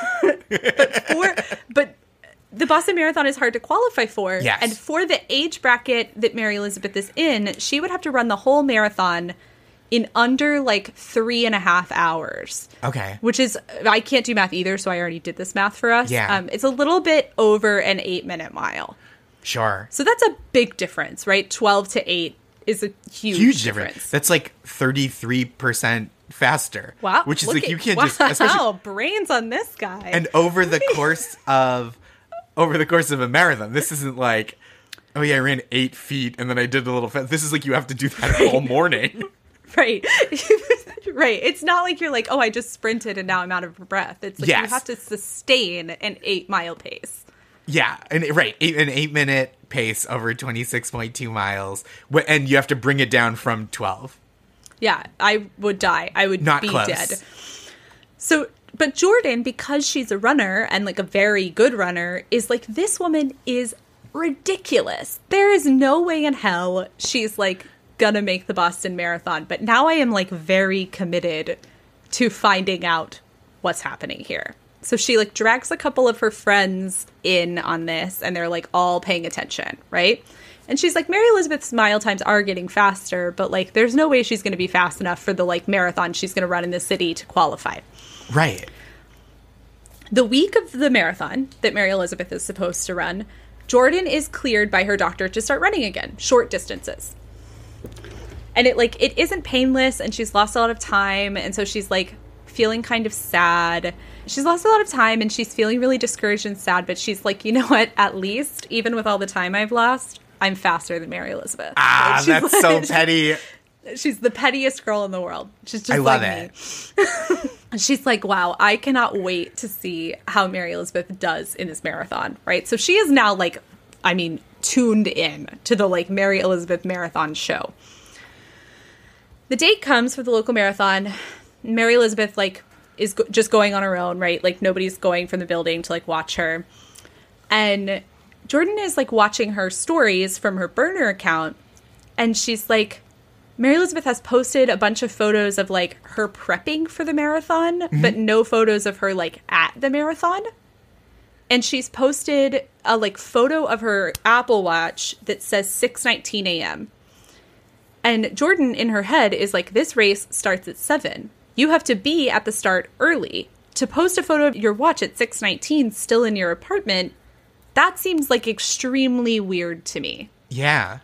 but the Boston Marathon is hard to qualify for. Yes. And for the age bracket that Mary Elizabeth is in, she would have to run the whole marathon in under like 3.5 hours. Okay. Which is, I can't do math either, so I already did this math for us. Yeah. It's a little bit over an 8-minute mile. Sure. So that's a big difference, right? 12 to 8 is a huge difference. That's like 33% faster. Wow. Which is like, you can't just... Wow, brains on this guy. And over the course of a marathon, this isn't like, oh yeah, I ran 8 feet and then I did a little... This is like, you have to do that all morning. Right. Right. It's not like you're like, oh, I just sprinted and now I'm out of breath. It's like you have to sustain an 8-mile pace. Yeah. And an 8-minute pace over 26.2 miles. And you have to bring it down from 12. Yeah. I would die. I would not be close. Dead. So, but Jordan, because she's a runner and like a very good runner, is like, this woman is ridiculous. There is no way in hell she's like gonna make the Boston Marathon. But now I am like very committed to finding out what's happening here. So she like drags a couple of her friends in on this and they're like all paying attention, right? And she's like, Mary Elizabeth's mile times are getting faster, but like there's no way she's going to be fast enough for the like marathon she's going to run in the city to qualify. Right. The week of the marathon that Mary Elizabeth is supposed to run, Jordan is cleared by her doctor to start running again, short distances. And it isn't painless and she's lost a lot of time. And so she's like feeling kind of sad. She's lost a lot of time and she's feeling really discouraged and sad, but she's like, you know what? At least, even with all the time I've lost, I'm faster than Mary Elizabeth. Ah, that's like, so petty. She's the pettiest girl in the world. She's just I love like me. She's like, wow, I cannot wait to see how Mary Elizabeth does in this marathon, right? So she is now like, I mean, tuned in to the like Mary Elizabeth marathon show. The date comes for the local marathon. Mary Elizabeth like is just going on her own, right? Like nobody's going from the building to like watch her. And Jordan is like watching her stories from her burner account. And she's like, Mary Elizabeth has posted a bunch of photos of like her prepping for the marathon, but no photos of her like at the marathon. And she's posted a like photo of her Apple Watch that says 6:19 a.m. And Jordan in her head is like, this race starts at 7. You have to be at the start early. To post a photo of your watch at 6:19 still in your apartment, that seems like extremely weird to me. Yeah.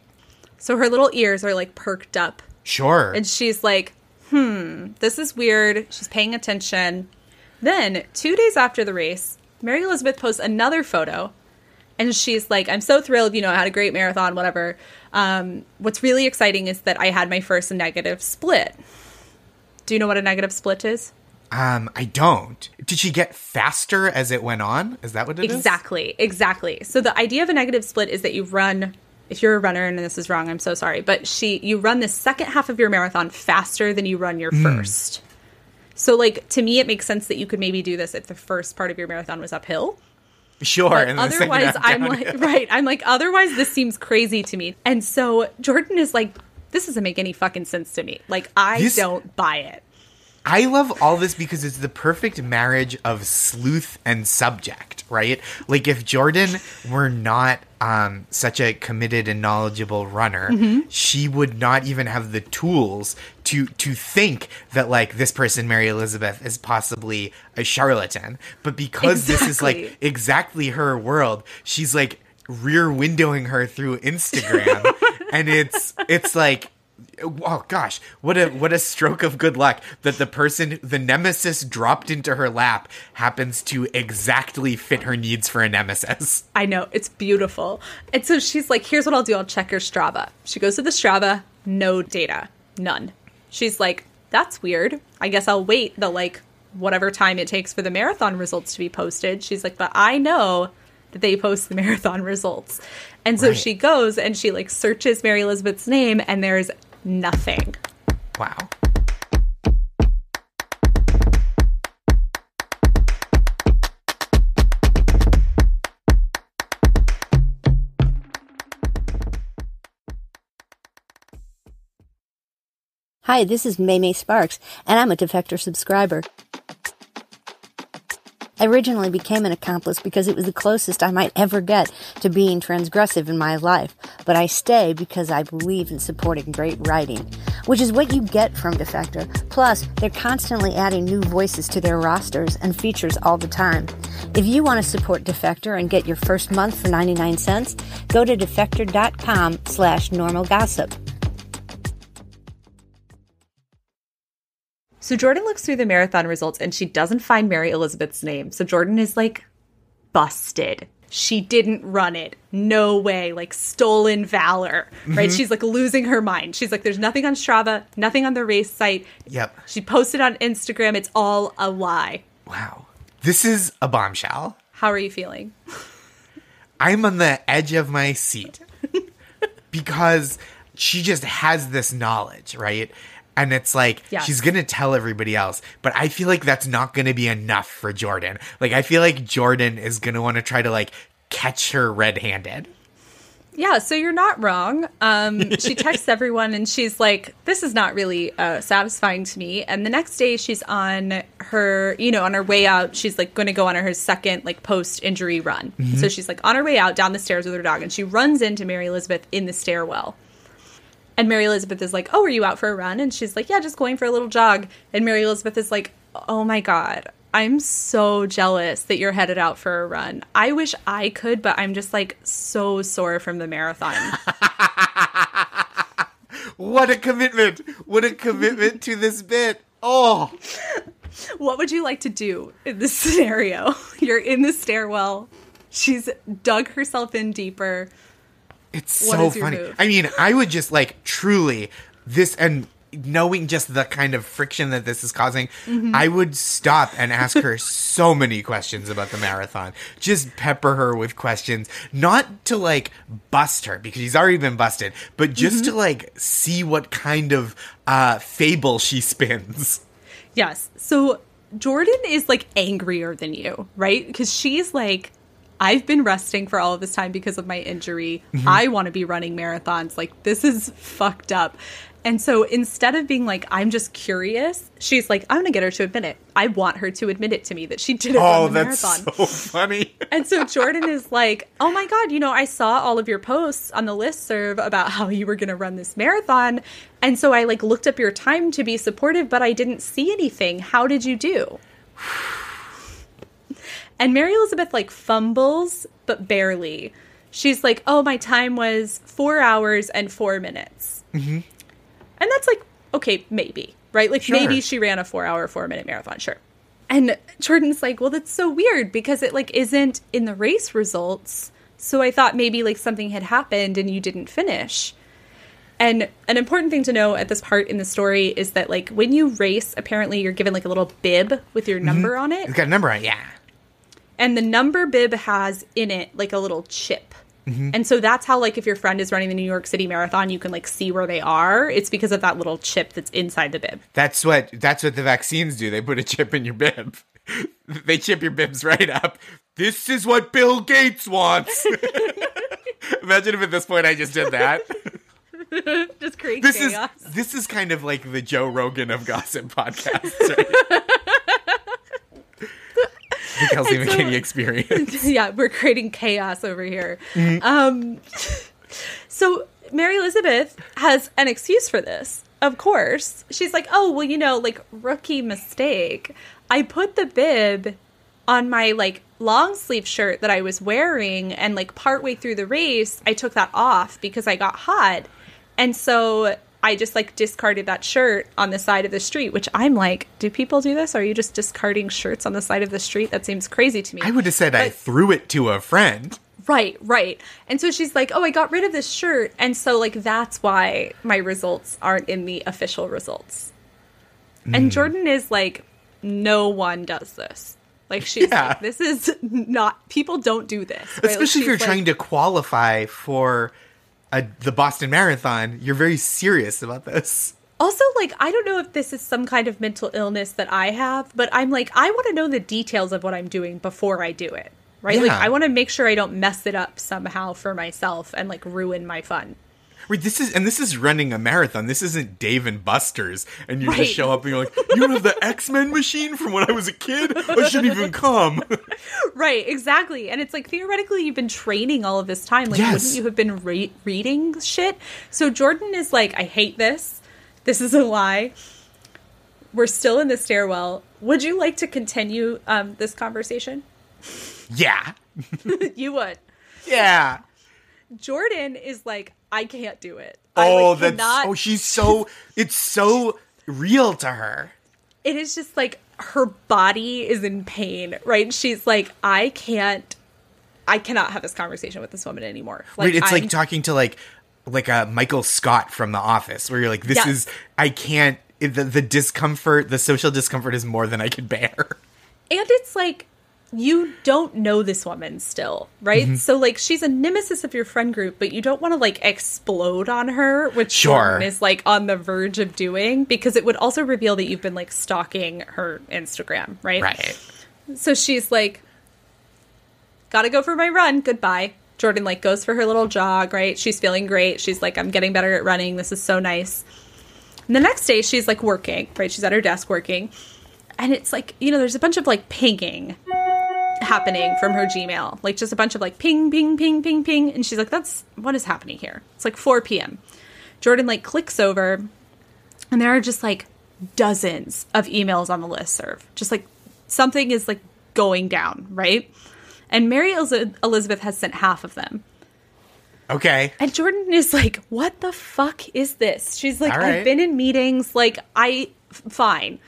So her little ears are like perked up. Sure. And she's like, this is weird. She's paying attention. Then 2 days after the race, Mary Elizabeth posts another photo. And she's like, I'm so thrilled, you know, I had a great marathon, whatever. What's really exciting is that I had my first negative split. Do you know what a negative split is? I don't. Did she get faster as it went on? Is that what it is? Exactly. So the idea of a negative split is that you run, if you're a runner, and this is wrong, I'm so sorry, but you run the second half of your marathon faster than you run your first. So like, to me, it makes sense that you could maybe do this if the first part of your marathon was uphill. Sure. But and otherwise, I'm like, right. I'm like, otherwise, this seems crazy to me. And so Jordan is like, this doesn't make any fucking sense to me. Like, I don't buy it. I love all this because it's the perfect marriage of sleuth and subject, right? Like, if Jordan were not such a committed and knowledgeable runner, she would not even have the tools to think that, like, this person, Mary Elizabeth, is possibly a charlatan. But because this is, like, exactly her world, she's, like, rear windowing her through Instagram. And it's like, oh gosh, what a stroke of good luck that the nemesis dropped into her lap happens to exactly fit her needs for a nemesis. I know, it's beautiful. And so she's like, here's what I'll do, I'll check your Strava. She goes to the Strava, no data, none. She's like, that's weird. I guess I'll wait the like whatever time it takes for the marathon results to be posted. She's like, but I know that they post the marathon results. And so she goes and she like searches Mary Elizabeth's name and there's nothing. Wow. Hi, this is Maymay Sparks, and I'm a Defector subscriber. I originally became an accomplice because it was the closest I might ever get to being transgressive in my life, but I stay because I believe in supporting great writing, which is what you get from Defector. Plus, they're constantly adding new voices to their rosters and features all the time. If you want to support Defector and get your first month for 99 cents, go to defector.com/normalgossip. So Jordan looks through the marathon results and she doesn't find Mary Elizabeth's name. So Jordan is like, busted. She didn't run it. No way. Like, stolen valor, right? She's like losing her mind. She's like, there's nothing on Strava, nothing on the race site. Yep. She posted on Instagram. It's all a lie. Wow. This is a bombshell. How are you feeling? I'm on the edge of my seat because she just has this knowledge, right? And it's like, she's going to tell everybody else. But I feel like that's not going to be enough for Jordan. Like, I feel like Jordan is going to want to try to, like, catch her red-handed. Yeah, so you're not wrong. She texts everyone and she's like, this is not really satisfying to me. And the next day she's on her, on her way out, she's like going to go on her second like post-injury run. So she's like on her way out down the stairs with her dog and she runs into Mary Elizabeth in the stairwell. And Mary Elizabeth is like, oh, are you out for a run? And she's like, yeah, just going for a little jog. And Mary Elizabeth is like, oh my God, I'm so jealous that you're headed out for a run. I wish I could, but I'm just like so sore from the marathon. What a commitment. What a commitment to this bit. Oh, What would you like to do in this scenario? You're in the stairwell. She's dug herself in deeper. It's so funny. Move? I mean, I would just like truly this, and knowing just the kind of friction that this is causing, I would stop and ask her so many questions about the marathon. Just pepper her with questions, not to like bust her because she's already been busted, but just to like see what kind of fable she spins. Yes. So Jordan is like angrier than you, right? Because she's like, I've been resting for all of this time because of my injury. I want to be running marathons. Like, this is fucked up. And so instead of being like, I'm just curious, she's like, I'm going to get her to admit it. I want her to admit it to me that she didn't run the marathon. Oh, that's so funny. And so Jordan is like, oh my God, you know, I saw all of your posts on the listserv about how you were going to run this marathon. And so I like looked up your time to be supportive, but I didn't see anything. How did you do? And Mary Elizabeth like fumbles, but barely. She's like, oh, my time was 4 hours and 4 minutes. And that's like, okay, maybe, right? Like maybe she ran a 4 hour, 4 minute marathon. Sure. And Jordan's like, well, that's so weird because it like isn't in the race results. So I thought maybe like something had happened and you didn't finish. And an important thing to know at this part in the story is that like when you race, apparently you're given like a little bib with your number on it. It's got a number on it, yeah. And the number bib has in it like a little chip. And so that's how, like, if your friend is running the New York City Marathon, you can, like, see where they are. It's because of that little chip that's inside the bib. That's what the vaccines do. They put a chip in your bib. They chip your bibs right up. This is what Bill Gates wants. Imagine if at this point I just did that. Just create chaos. This is kind of like the Joe Rogan of gossip podcasts, right? The Kelsey McKinney experience. Yeah, we're creating chaos over here. So Mary Elizabeth has an excuse for this. Of course. She's like, oh, well, you know, like, rookie mistake. I put the bib on my, like, long sleeve shirt that I was wearing, and, like, partway through the race, I took that off because I got hot. And so I just, like, discarded that shirt on the side of the street, which I'm like, do people do this? Are you just discarding shirts on the side of the street? That seems crazy to me. I would have said I threw it to a friend. Right. And so she's like, oh, I got rid of this shirt. And so, like, that's why my results aren't in the official results. And Jordan is like, no one does this. Like, she's like, this is not, people don't do this. Right? Especially if you're trying to qualify for the Boston Marathon, you're very serious about this. Also, like, I don't know if this is some kind of mental illness that I have, but I'm like, I want to know the details of what I'm doing before I do it, right? Yeah. Like, I want to make sure I don't mess it up somehow for myself and, like, ruin my fun. Wait, this is running a marathon. This isn't Dave and Buster's, and you just show up and you're like, you don't have the X-Men machine from when I was a kid? I shouldn't even come. Right, exactly. And it's like, theoretically, you've been training all of this time. Like, wouldn't you have been reading shit? So Jordan is like, I hate this. This is a lie. We're still in the stairwell. Would you like to continue this conversation? Yeah. You would? Yeah. Jordan is like, I can't do it. It's so real to her. It is just like her body is in pain, right? She's like, I cannot have this conversation with this woman anymore. Like, right, it's like talking to like a Michael Scott from The Office, where you're like, I can't, the discomfort, the social discomfort is more than I can bear. And it's like, you don't know this woman still, right? So, like, she's a nemesis of your friend group, but you don't want to, like, explode on her, which Jordan is, like, on the verge of doing, because it would also reveal that you've been, like, stalking her Instagram, right? Right. So she's like, gotta go for my run. Goodbye. Jordan, like, goes for her little jog, right? She's feeling great. She's like, I'm getting better at running. This is so nice. And the next day, she's, like, working, right? She's at her desk working. And it's like, you know, there's a bunch of, like, pinging happening from her Gmail, like just a bunch of like ping, ping, ping, ping, ping. And she's like, what is happening here? It's like 4 p.m. Jordan like clicks over and there are just like dozens of emails on the listserv. Just like something is like going down, right? And Mary Elizabeth has sent half of them. Okay. And Jordan is like, what the fuck is this? She's like, all right. I've been in meetings, like fine.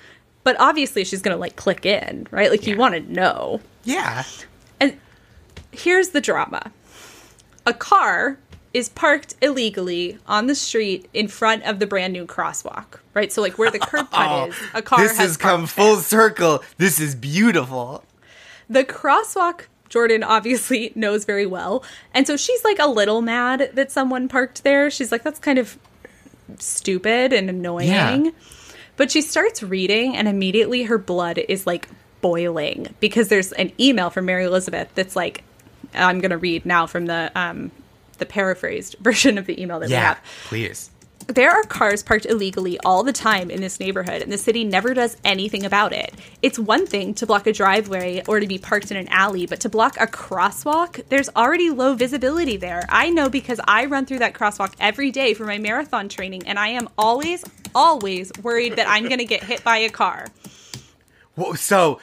But obviously she's going to like click in, right? Like you want to know. Yeah. And here's the drama. A car is parked illegally on the street in front of the brand new crosswalk, right? So like where the curb cut is, a car This has come full circle. This is beautiful. The crosswalk, Jordan obviously knows very well. And so she's like a little mad that someone parked there. She's like, that's kind of stupid and annoying. Yeah. But she starts reading and immediately her blood is like boiling because there's an email from Mary Elizabeth that's like, I'm going to read now from the paraphrased version of the email that we have. Yeah, please. There are cars parked illegally all the time in this neighborhood, and the city never does anything about it. It's one thing to block a driveway or to be parked in an alley, but to block a crosswalk, there's already low visibility there. I know because I run through that crosswalk every day for my marathon training, and I am always worried that I'm going to get hit by a car. Well, so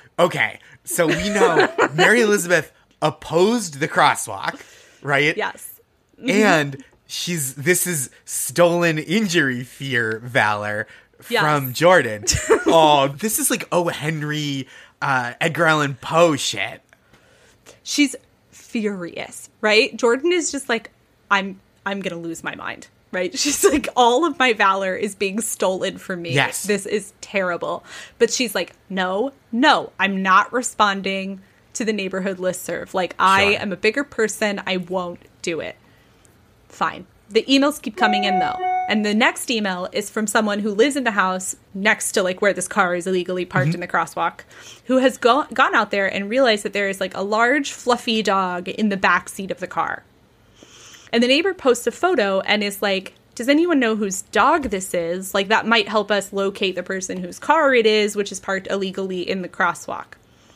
we know Mary Elizabeth opposed the crosswalk, right? Yes. And this is stolen injury fear valor from Jordan. Oh, this is like O. Henry, Edgar Allan Poe shit. She's furious, right? Jordan is just like, I'm gonna lose my mind, right? She's like, all of my valor is being stolen from me. Yes. This is terrible. But she's like, no, I'm not responding to the neighborhood listserv. Like, I am a bigger person. I won't do it. Fine. The emails keep coming in, though. And the next email is from someone who lives in the house next to, like, where this car is illegally parked in the crosswalk, who has gone out there and realized that there is, like, a large, fluffy dog in the back seat of the car. And the neighbor posts a photo and is like, does anyone know whose dog this is? Like, that might help us locate the person whose car it is, which is parked illegally in the crosswalk.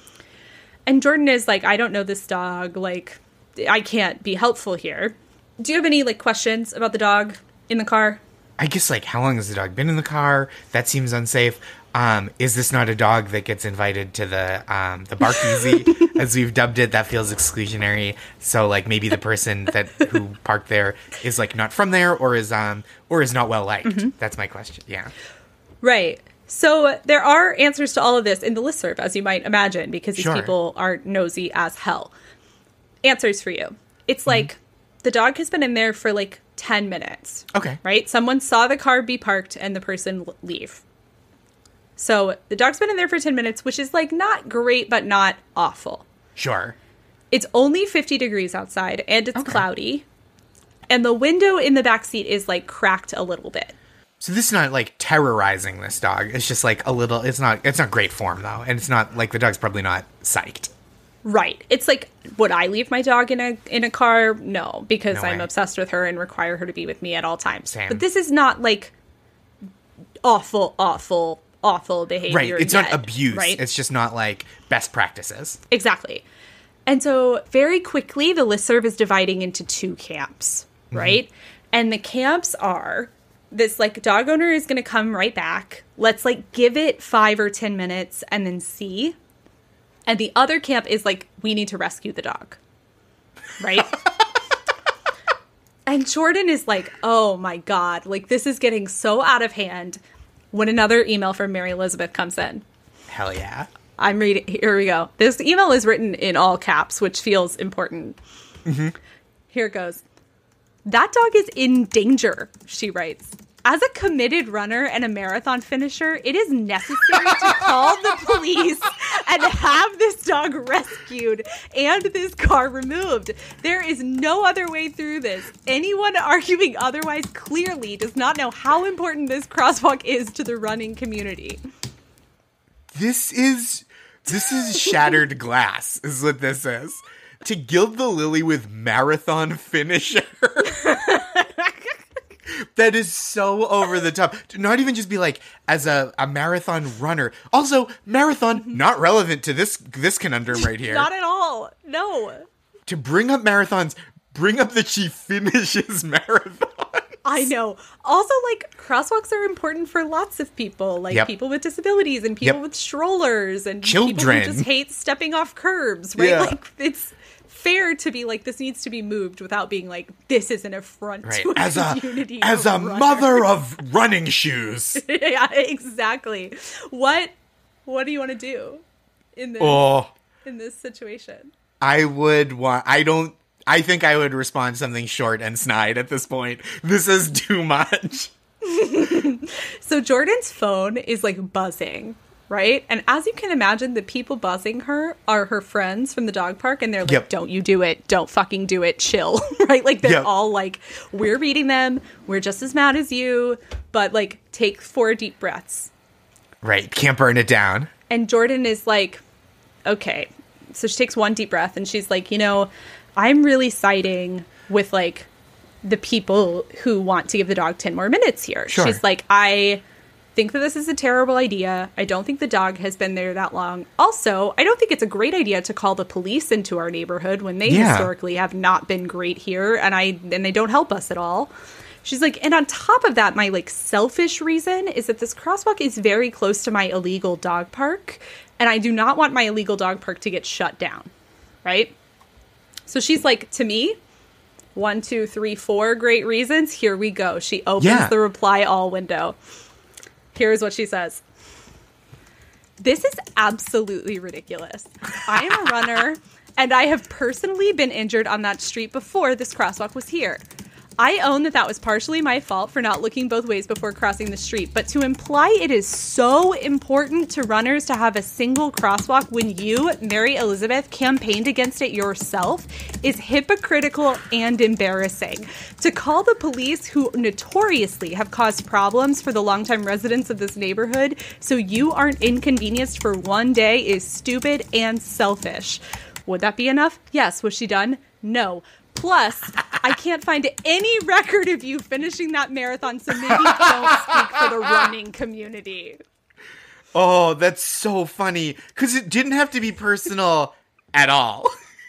And Jordan is like, I don't know this dog. Like, I can't be helpful here. Do you have any, like, questions about the dog in the car? I guess, like, how long has the dog been in the car? That seems unsafe. Is this not a dog that gets invited to the bark easy, as we've dubbed it? That feels exclusionary. So, like, maybe the person who parked there is, like, not from there or is not well liked. Mm-hmm. That's my question. Yeah. Right. So there are answers to all of this in the listserv, as you might imagine, because these people are nosy as hell. Answers for you. It's like, the dog has been in there for like 10 minutes. Okay. Right? Someone saw the car be parked and the person leave. So the dog's been in there for 10 minutes, which is like not great, but not awful. Sure. It's only 50 degrees outside and it's cloudy. And the window in the back seat is like cracked a little bit. So this is not like terrorizing this dog. It's just like a little, it's not great form though. And it's not like the dog's probably not psyched. Right. It's like, would I leave my dog in a car? No, because No I'm way. obsessed with her and require her to be with me at all times. Same. But this is not like awful behavior. Right. It's yet, not abuse. Right? It's just not like best practices. Exactly. And so very quickly, the listserv is dividing into two camps, right? And the camps are, this like dog owner is going to come right back. Let's like give it 5 or 10 minutes and then see. And the other camp is like, we need to rescue the dog. Right? And Jordan is like, oh my God, like this is getting so out of hand when another email from Mary Elizabeth comes in. Hell yeah. I'm reading. Here we go. This email is written in all caps, which feels important. Here it goes. That dog is in danger, she writes. As a committed runner and a marathon finisher, it is necessary to call the police and have this dog rescued and this car removed. There is no other way through this. Anyone arguing otherwise clearly does not know how important this crosswalk is to the running community. This is shattered glass, is what this is. To gild the lily with marathon finisher. That is so over the top. To not even just be like, as a marathon runner. Also, marathon, not relevant to this conundrum right here. Not at all. No. To bring up marathons, bring up that she finishes marathons. I know. Also, like, crosswalks are important for lots of people. Like, people with disabilities and people with strollers and children. People who just hate stepping off curbs, right? Yeah. Like, it's fair to be like, this needs to be moved without being like, this is an affront to a community. As a mother of running shoes. Yeah, exactly. What What do you want to do in this situation? I think I would respond something short and snide at this point. This is too much. So Jordan's phone is like buzzing, right? And as you can imagine, the people buzzing her are her friends from the dog park. And they're like, Yep. Don't you do it. Don't fucking do it. Chill, right? Like they're Yep. all like, we're reading them. We're just as mad as you. But like, take 4 deep breaths. Right. Can't burn it down. And Jordan is like, okay. So she takes 1 deep breath and she's like, I'm really siding with like the people who want to give the dog 10 more minutes here. Sure. She's like, I think that this is a terrible idea. I don't think the dog has been there that long. Also, I don't think it's a great idea to call the police into our neighborhood when they historically have not been great here and they don't help us at all. She's like, and on top of that, my like selfish reason is that this crosswalk is very close to my illegal dog park, and I do not want my illegal dog park to get shut down, right? So she's like, to me, 1, 2, 3, 4 great reasons. Here we go. She opens the reply all window. Here's what she says. This is absolutely ridiculous. I am a runner, and I have personally been injured on that street before this crosswalk was here. I own that was partially my fault for not looking both ways before crossing the street, but to imply it is so important to runners to have a single crosswalk when you, Mary Elizabeth, campaigned against it yourself is hypocritical and embarrassing. To call the police, who notoriously have caused problems for the longtime residents of this neighborhood so you aren't inconvenienced for one day, is stupid and selfish. Would that be enough? Yes. Was she done? No. Plus, I can't find any record of you finishing that marathon, so maybe don't speak for the running community. Oh, that's so funny. Because it didn't have to be personal at all.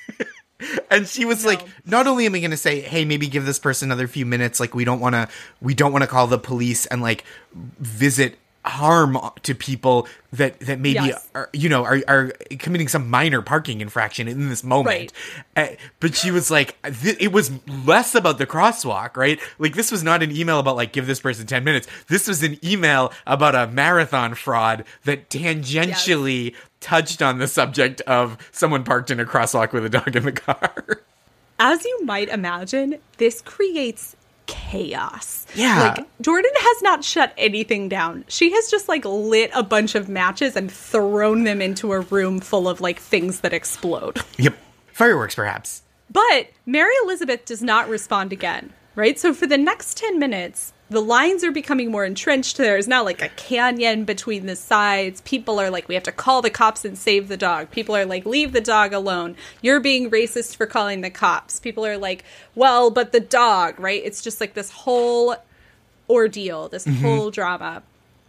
And she was like, not only am I going to say, hey, maybe give this person another few minutes. Like, we don't want to call the police and like visit harm to people that maybe are committing some minor parking infraction in this moment. Right. But she was like, it was less about the crosswalk, right? Like, this was not an email about like, give this person 10 minutes. This was an email about a marathon fraud that tangentially touched on the subject of someone parked in a crosswalk with a dog in the car. As you might imagine, this creates chaos. Yeah. Like, Jordan has not shut anything down. She has just like lit a bunch of matches and thrown them into a room full of like things that explode. Yep. Fireworks, perhaps. But Mary Elizabeth does not respond again, right? So for the next 10 minutes, the lines are becoming more entrenched. There's now like a canyon between the sides. People are like, we have to call the cops and save the dog. People are like, leave the dog alone. You're being racist for calling the cops. People are like, well, but the dog, right? It's just like this whole ordeal, this whole drama.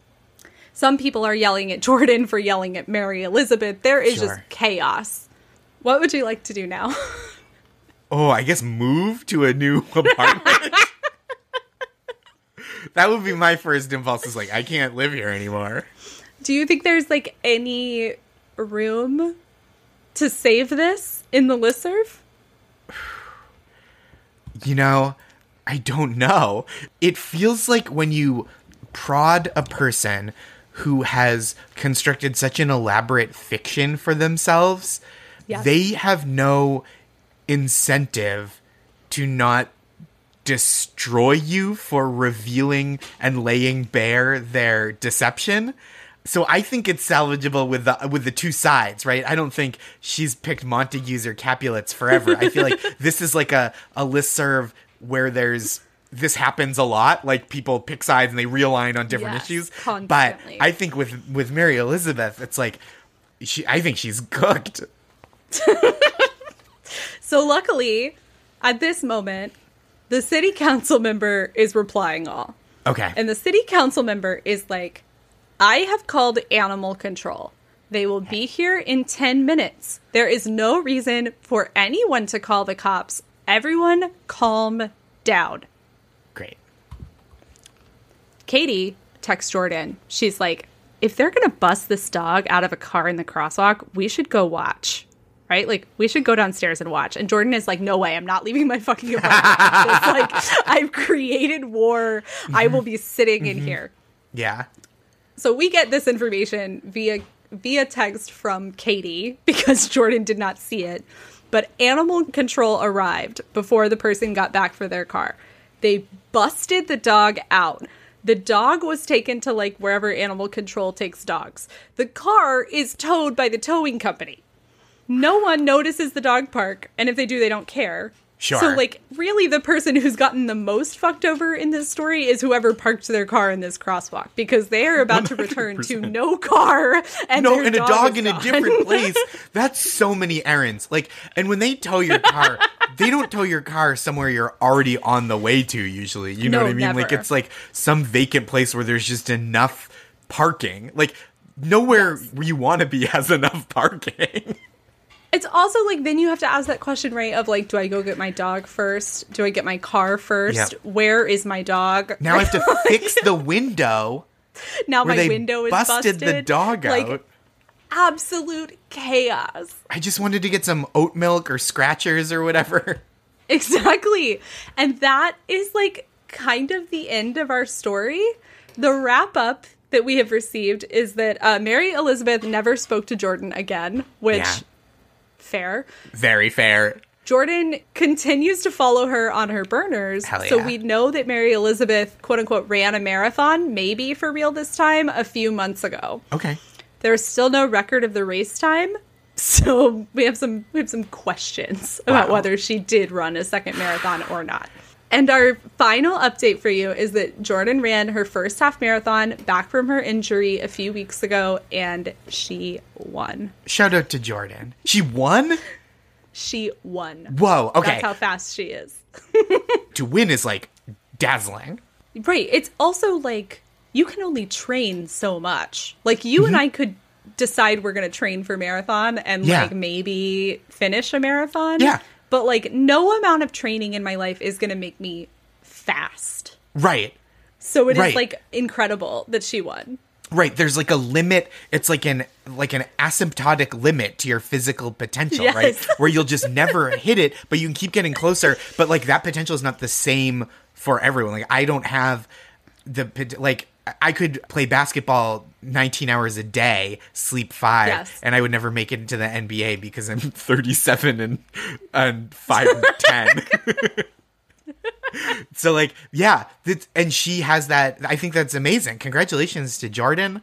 Some people are yelling at Jordan for yelling at Mary Elizabeth. There is just chaos. What would you like to do now? Oh, I guess move to a new apartment. That would be my first impulse, is like, I can't live here anymore. Do you think there's like any room to save this in the listserv? I don't know. It feels like when you prod a person who has constructed such an elaborate fiction for themselves, they have no incentive to not destroy you for revealing and laying bare their deception. So I think it's salvageable with the two sides, right? I don't think she's picked Montagues or Capulets forever. I feel like this is like a listserv where this happens a lot. Like, people pick sides and they realign on different issues. Constantly. But I think with Mary Elizabeth, it's like, I think she's cooked. So luckily, at this moment, the city council member is replying all. Okay. And the city council member is like, I have called animal control. They will be here in 10 minutes. There is no reason for anyone to call the cops. Everyone calm down. Great. Katie texts Jordan. She's like, if they're going to bust this dog out of a car in the crosswalk, we should go watch. Right? Like, we should go downstairs and watch. And Jordan is like, no way, I'm not leaving my fucking apartment. It's like, I've created war. I will be sitting in here. Yeah. So we get this information via via text from Katie because Jordan did not see it. But animal control arrived before the person got back for their car. They busted the dog out. The dog was taken to like wherever animal control takes dogs. The car is towed by the towing company. No one notices the dog park, and if they do, they don't care. Sure. So, like, really the person who's gotten the most fucked over in this story is whoever parked their car in this crosswalk, because they are about 100%. To return to no car and a dog in a different place. That's so many errands. Like, and when they tow your car, they don't tow your car somewhere you're already on the way to, usually. You know what I mean? Never. Like, it's like some vacant place where there's just enough parking. Like, nowhere you want to be has enough parking. It's also like, then you have to ask that question, right? Of like, do I go get my dog first? Do I get my car first? Yep. Where is my dog? Now I have to fix the window. Now my window is busted. The dog out. Like, absolute chaos. I just wanted to get some oat milk or scratchers or whatever. Exactly. And that is like kind of the end of our story. The wrap up that we have received is that Mary Elizabeth never spoke to Jordan again, which... Yeah. Fair. Very fair. Jordan continues to follow her on her burners. Hell yeah. So we know that Mary Elizabeth, quote unquote, ran a marathon, maybe for real this time, a few months ago. Okay. There's still no record of the race time. So we have some questions about whether she did run a second marathon or not. And our final update for you is that Jordan ran her first half marathon back from her injury a few weeks ago, and she won. Shout out to Jordan. She won? She won. Whoa, okay. That's how fast she is. To win is, like, dazzling. Right. It's also, like, you can only train so much. Like, you and I could decide we're going to train for marathon and, like, maybe finish a marathon. Yeah. But, like, no amount of training in my life is going to make me fast. Right. So it is, like, incredible that she won. Right. There's, like, a limit. It's like an asymptotic limit to your physical potential, right? Where you'll just never hit it, but you can keep getting closer. But, like, that potential is not the same for everyone. Like, I don't have like, I could play basketball 19 hours a day, sleep 5, and I would never make it into the NBA because I'm 37 and 5'10". So, like, yeah, and she has that. I think that's amazing. Congratulations to Jordan.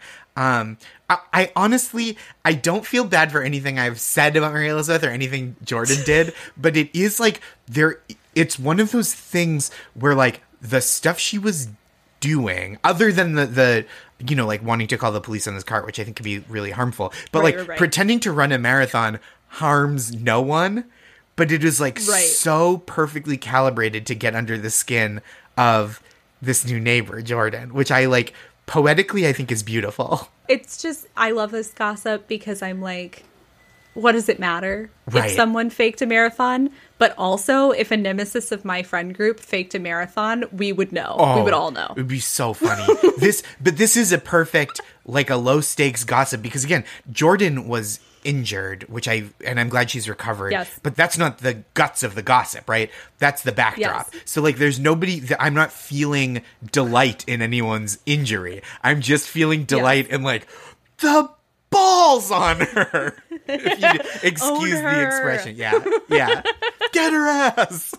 I honestly, I don't feel bad for anything I've said about Mary Elizabeth or anything Jordan did, but it is like it's one of those things where, like, the stuff she was doing, other than the you know, like, wanting to call the police on this cart, which I think could be really harmful, but pretending to run a marathon harms no one. But it is, like, so perfectly calibrated to get under the skin of this new neighbor, Jordan, which I, like, poetically, I think is beautiful. It's just, I love this gossip because I'm like, what does it matter if someone faked a marathon? But also, if a nemesis of my friend group faked a marathon, we would know. We would all know. It would be so funny. But this is a perfect, like, a low stakes gossip because, again, Jordan was injured, and I'm glad she's recovered. Yes. But that's not the guts of the gossip, right? That's the backdrop. Yes. So, like, there's nobody, I'm not feeling delight in anyone's injury. I'm just feeling delight in, like, the balls on her. If you excuse the expression. Yeah. Yeah. Get her ass.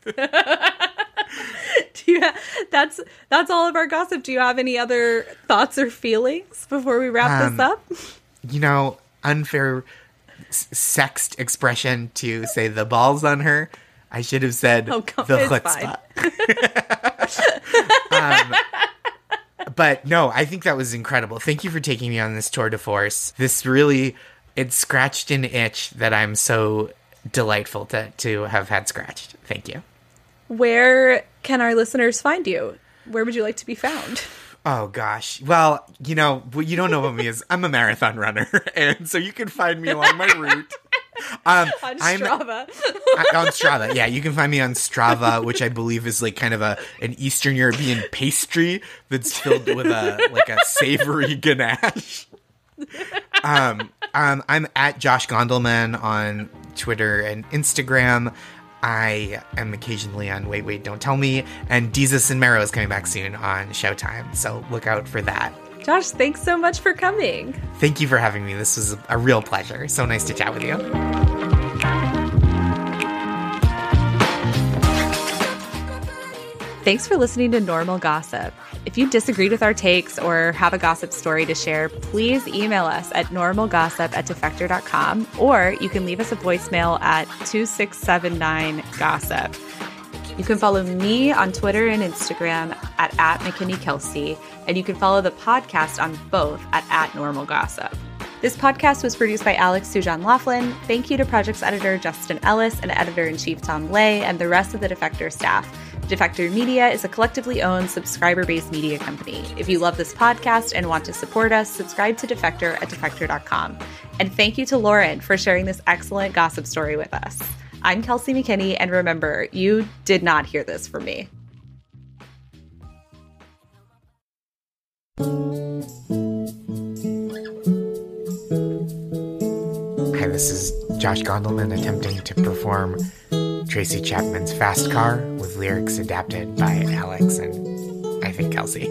That's all of our gossip. Do you have any other thoughts or feelings before we wrap this up? You know, unfair sexed expression to say the balls on her. I should have said the chutzpah. But no, I think that was incredible. Thank you for taking me on this tour de force. This really, it scratched an itch that I'm so delightful to have had scratched. Thank you. Where can our listeners find you? Where would you like to be found? Oh, gosh. Well, you know, what you don't know about me is I'm a marathon runner. And so you can find me along my route. On Strava. On Strava. Yeah, you can find me on Strava, which I believe is like kind of an Eastern European pastry that's filled with a savory ganache. I'm at Josh Gondelman on Twitter and Instagram. I am occasionally on Wait, Don't Tell Me, and Jesus and Marrow is coming back soon on Showtime, so look out for that. Josh, thanks so much for coming. Thank you for having me. This was a real pleasure. So nice to chat with you. Thanks for listening to Normal Gossip. If you disagreed with our takes or have a gossip story to share, please email us at normalgossip@defector.com, or you can leave us a voicemail at 2679-GOSSIP. You can follow me on Twitter and Instagram at @McKinneyKelsey, and you can follow the podcast on both at Normal Gossip. This podcast was produced by Alex Sujong Laughlin. Thank you to Projects Editor Justin Ellis and Editor-in-Chief Tom Lay and the rest of the Defector staff. Defector Media is a collectively owned, subscriber-based media company. If you love this podcast and want to support us, subscribe to Defector at defector.com. And thank you to Lauren for sharing this excellent gossip story with us. I'm Kelsey McKinney, and remember, you did not hear this from me. Hi, this is Josh Gondelman attempting to perform Tracy Chapman's Fast Car with lyrics adapted by Alex and, I think, Kelsey.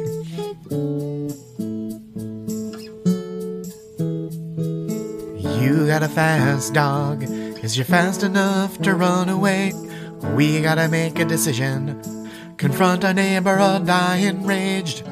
You got a fast dog. Is you fast enough to run away? We gotta make a decision. Confront our neighbor or die enraged.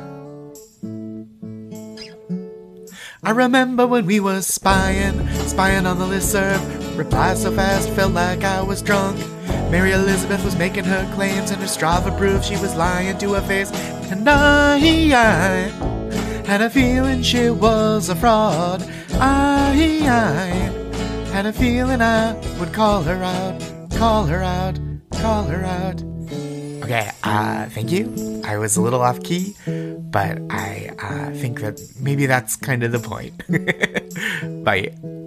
I remember when we was spying on the listserv. Replied so fast, felt like I was drunk. Mary Elizabeth was making her claims, and her Strava proved she was lying to her face. And I had a feeling she was a fraud. I had a feeling I would call her out. Okay, thank you. I was a little off key, but I think that maybe that's kind of the point. Bye.